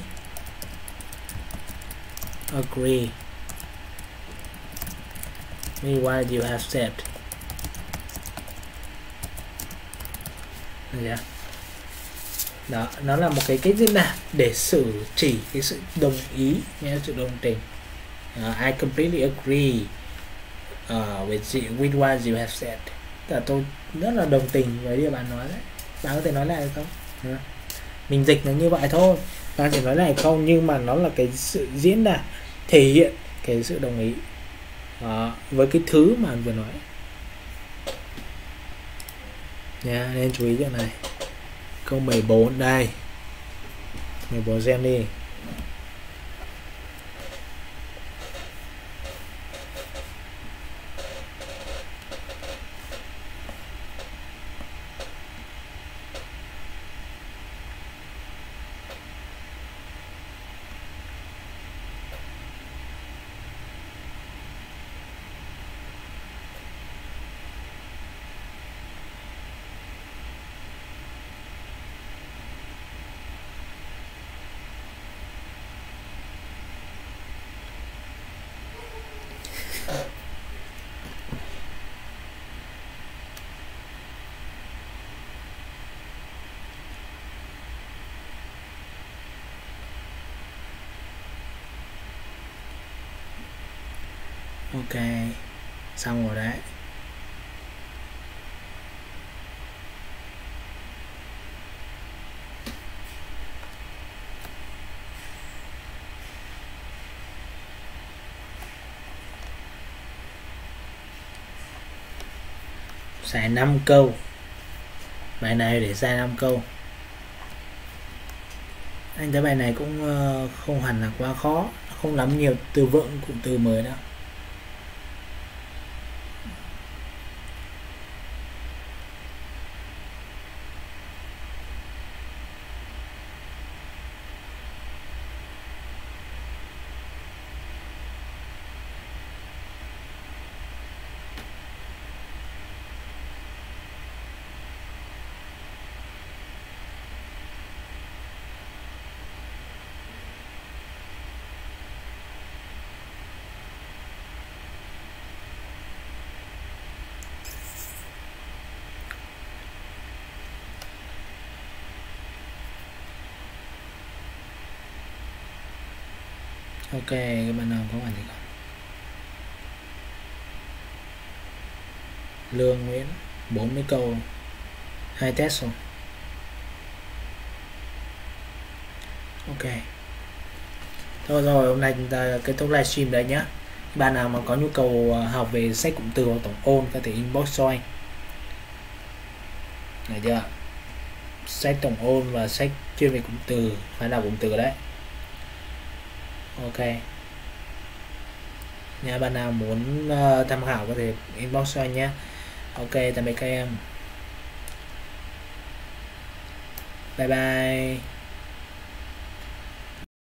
Speaker 1: agree with what you have said. Đó, nó là một cái cách diễn đạt để chỉ cái sự đồng ý, nghe sự đồng tình. I completely agree with what you have said. Tức là tôi rất là đồng tình với điều bạn nói đấy. Bạn có thể nói lại không? Mình dịch nó như vậy thôi, bạn chỉ nói lại không, nhưng mà nó là cái sự diễn đạt thể hiện cái sự đồng ý với cái thứ mà anh vừa nói nha. Nên chú ý chuyện này. Câu 14 đây, 14 xem đi. Ok, xong rồi đấy. Xài 5 câu. Bài này để xài 5 câu. Anh thấy bài này cũng không hẳn là quá khó, không lắm nhiều từ vựng, cụm từ mới đâu. Ok, các bạn nào có bạn gì không? Lương Nguyễn 40 câu 2 test rồi. Ok. Thôi rồi, hôm nay chúng ta kết thúc livestream đây nhé. Bạn nào mà có nhu cầu học về sách cụm từ hoặc tổng ôn có thể inbox cho anh. Được chưa? Sách tổng ôn và sách chuyên về cụm từ, phải đọc cụm từ đấy. Ok. Nhà bạn nào muốn tham khảo có thể inbox cho anh nhé. Ok, tạm biệt các em. Bye bye.